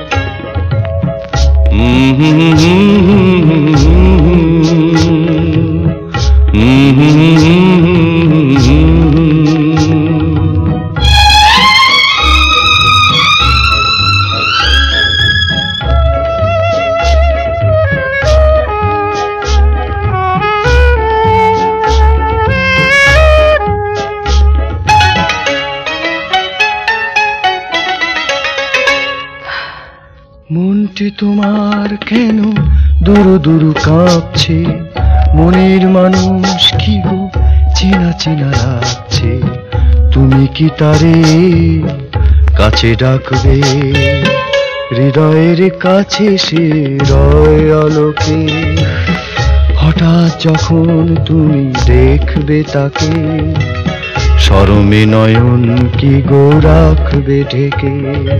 মনটি তোমার কেন দুরু দুরু কাঁপছে, মনের মানুষ কি গো চেনা চেনা লাগছে, তুমি কি তারে কাছে ডাকবে? হৃদয়ের কাছে সে রয় আলোকে, হঠাৎ যখন তুমি দেখবে তাকে, শরমে নয়ন কি গো রাখবে ঢেকে?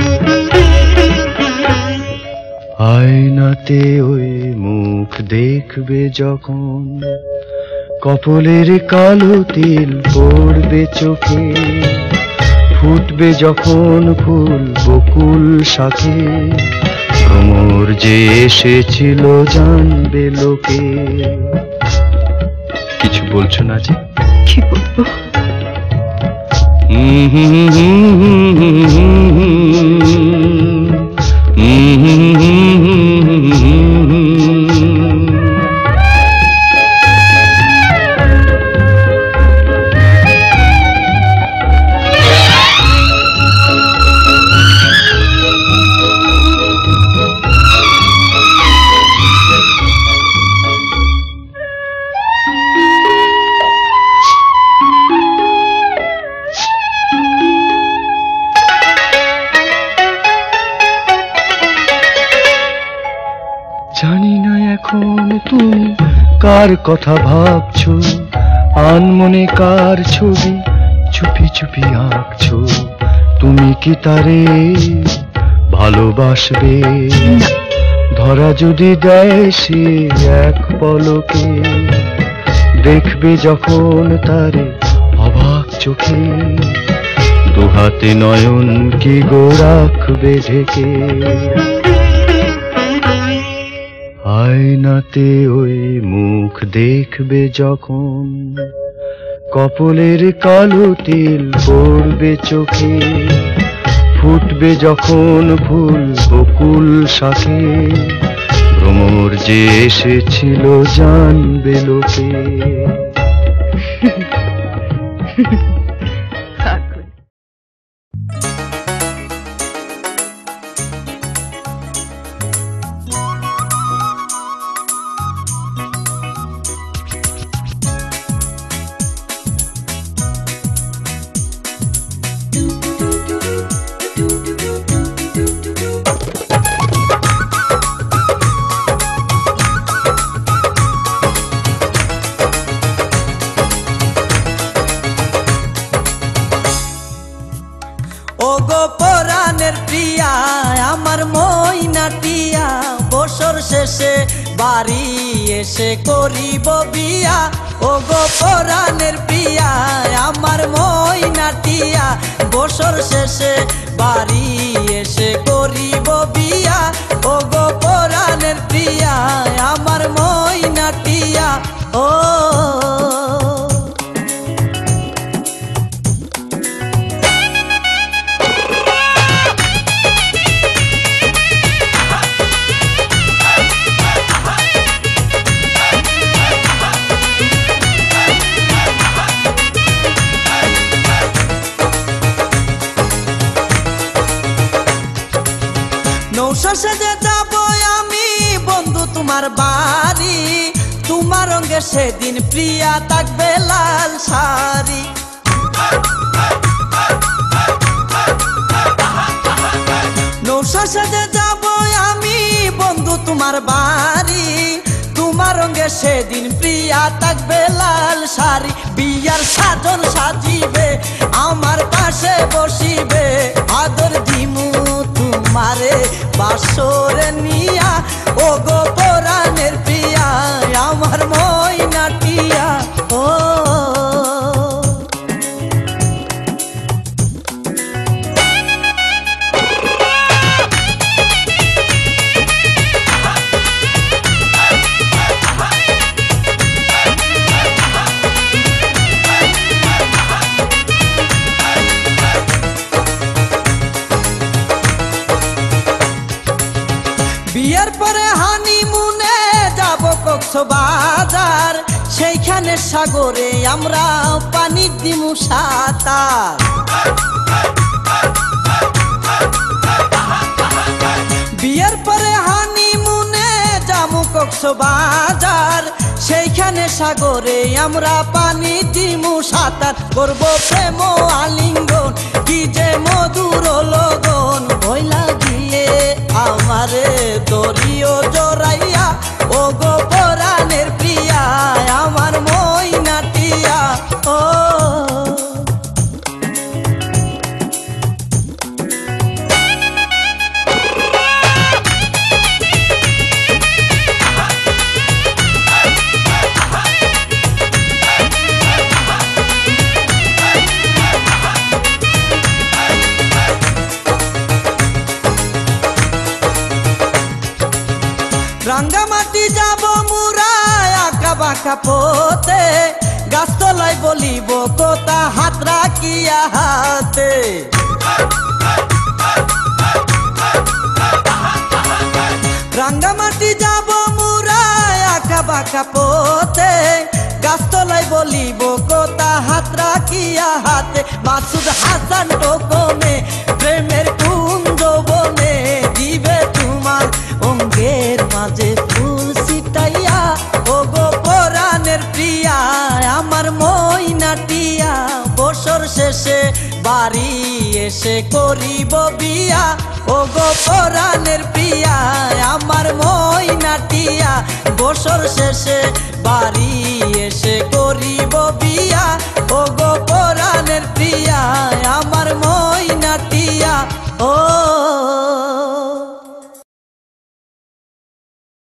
আয়নাতে ওই মুখ দেখবে যখন, কপলের কালো তিল পড়বে চোখে, ফুটবে যখন ফুল বকুল শাখে, ভ্রমর যে এসেছিল জানবে লোকে। কিছু বলছো না যে? কি বলবো? জানি না এখন তুমি কার কথা ভাবছো, আনমনে কার ছবি চুপি চুপি আঁকছো, তুমি কি তারে ভালোবাসবে? ধরা যদি দেয় সে এক পলকে, দেখবে যখন তারে অবাক চোখে, দুহাতে নয়ন কি গো রাখবে ঢেকে? আয়নাতে ওই মুখ দেখবে যখন, কপলের কালো তিল পড়বে চোখে, ফুটবে যখন ফুল বকুল শাখে, ভ্রমর যে এসেছিল জানবে লোকে। শেষে বাড়ি এসে করিব বিয়া ও গো পরাণের প্রিয়া আমার ময়নাটিয়া বছর শেষে বাড়ি এসে করিব বিয়া ও গো পরাণের প্রিয়া আমার ময়নাটিয়া ও নৌশাসে যাব আমি বন্ধু তোমার বাড়ি তোমার রঙে সেদিন প্রিয়া থাকবে লাল শাড়ি নৌশাসে যাব আমি বন্ধু তোমার বাড়ি তোমার রঙে সেদিন প্রিয়া থাকবে লাল শাড়ি বিয়ার সাজন সাজিবে আমার পাশে বসিবে আদর দিমু তোমারে বাসরে নিয়া ও গো পরাণের প্রিয়া আমার ময়নাটিয়া ও বিয়ের পরে হানিমুনে যাব কক্সবাজার সেইখানে সাগরে আমরা পানি দিমু সাঁতার বিয়ের পরে হানিমুনে যাব কক্সবাজার সেইখানে সাগরে আমরা পানি দিমু সাঁতার করব প্রেম আলিঙ্গন কি যে মধুর লগন ভইলা গিয়ে আমারে দরিও জড়াইয়া ও গো পরাণের প্রিয়া আমার ময়নাটিয়া ও রাঙ্গামাটি যাব মুরা আঁকা বাঁকা পথে গাছতলায় বলিব কোথা হাত রাখিয়া হাতে রাঙ্গামাটি যাব মুরা আঁকা বাঁকা পথে গাছতলায় বলিব কোথা হাত রাখিয়া হাতে মাসুদ হাসান টোকনে প্রেমের কুঞ্জ বনে দিবে তোমার অঙ্গের মাঝে ফুল ছিটাইয়া ও গো পরাণের প্রিয়া আমার ময়নাটিয়া বছর শেষে বাড়ি এসে করিব বিয়া ও গো পরাণের প্রিয়া আমার ময়নাটিয়া বছর শেষে বাড়ি এসে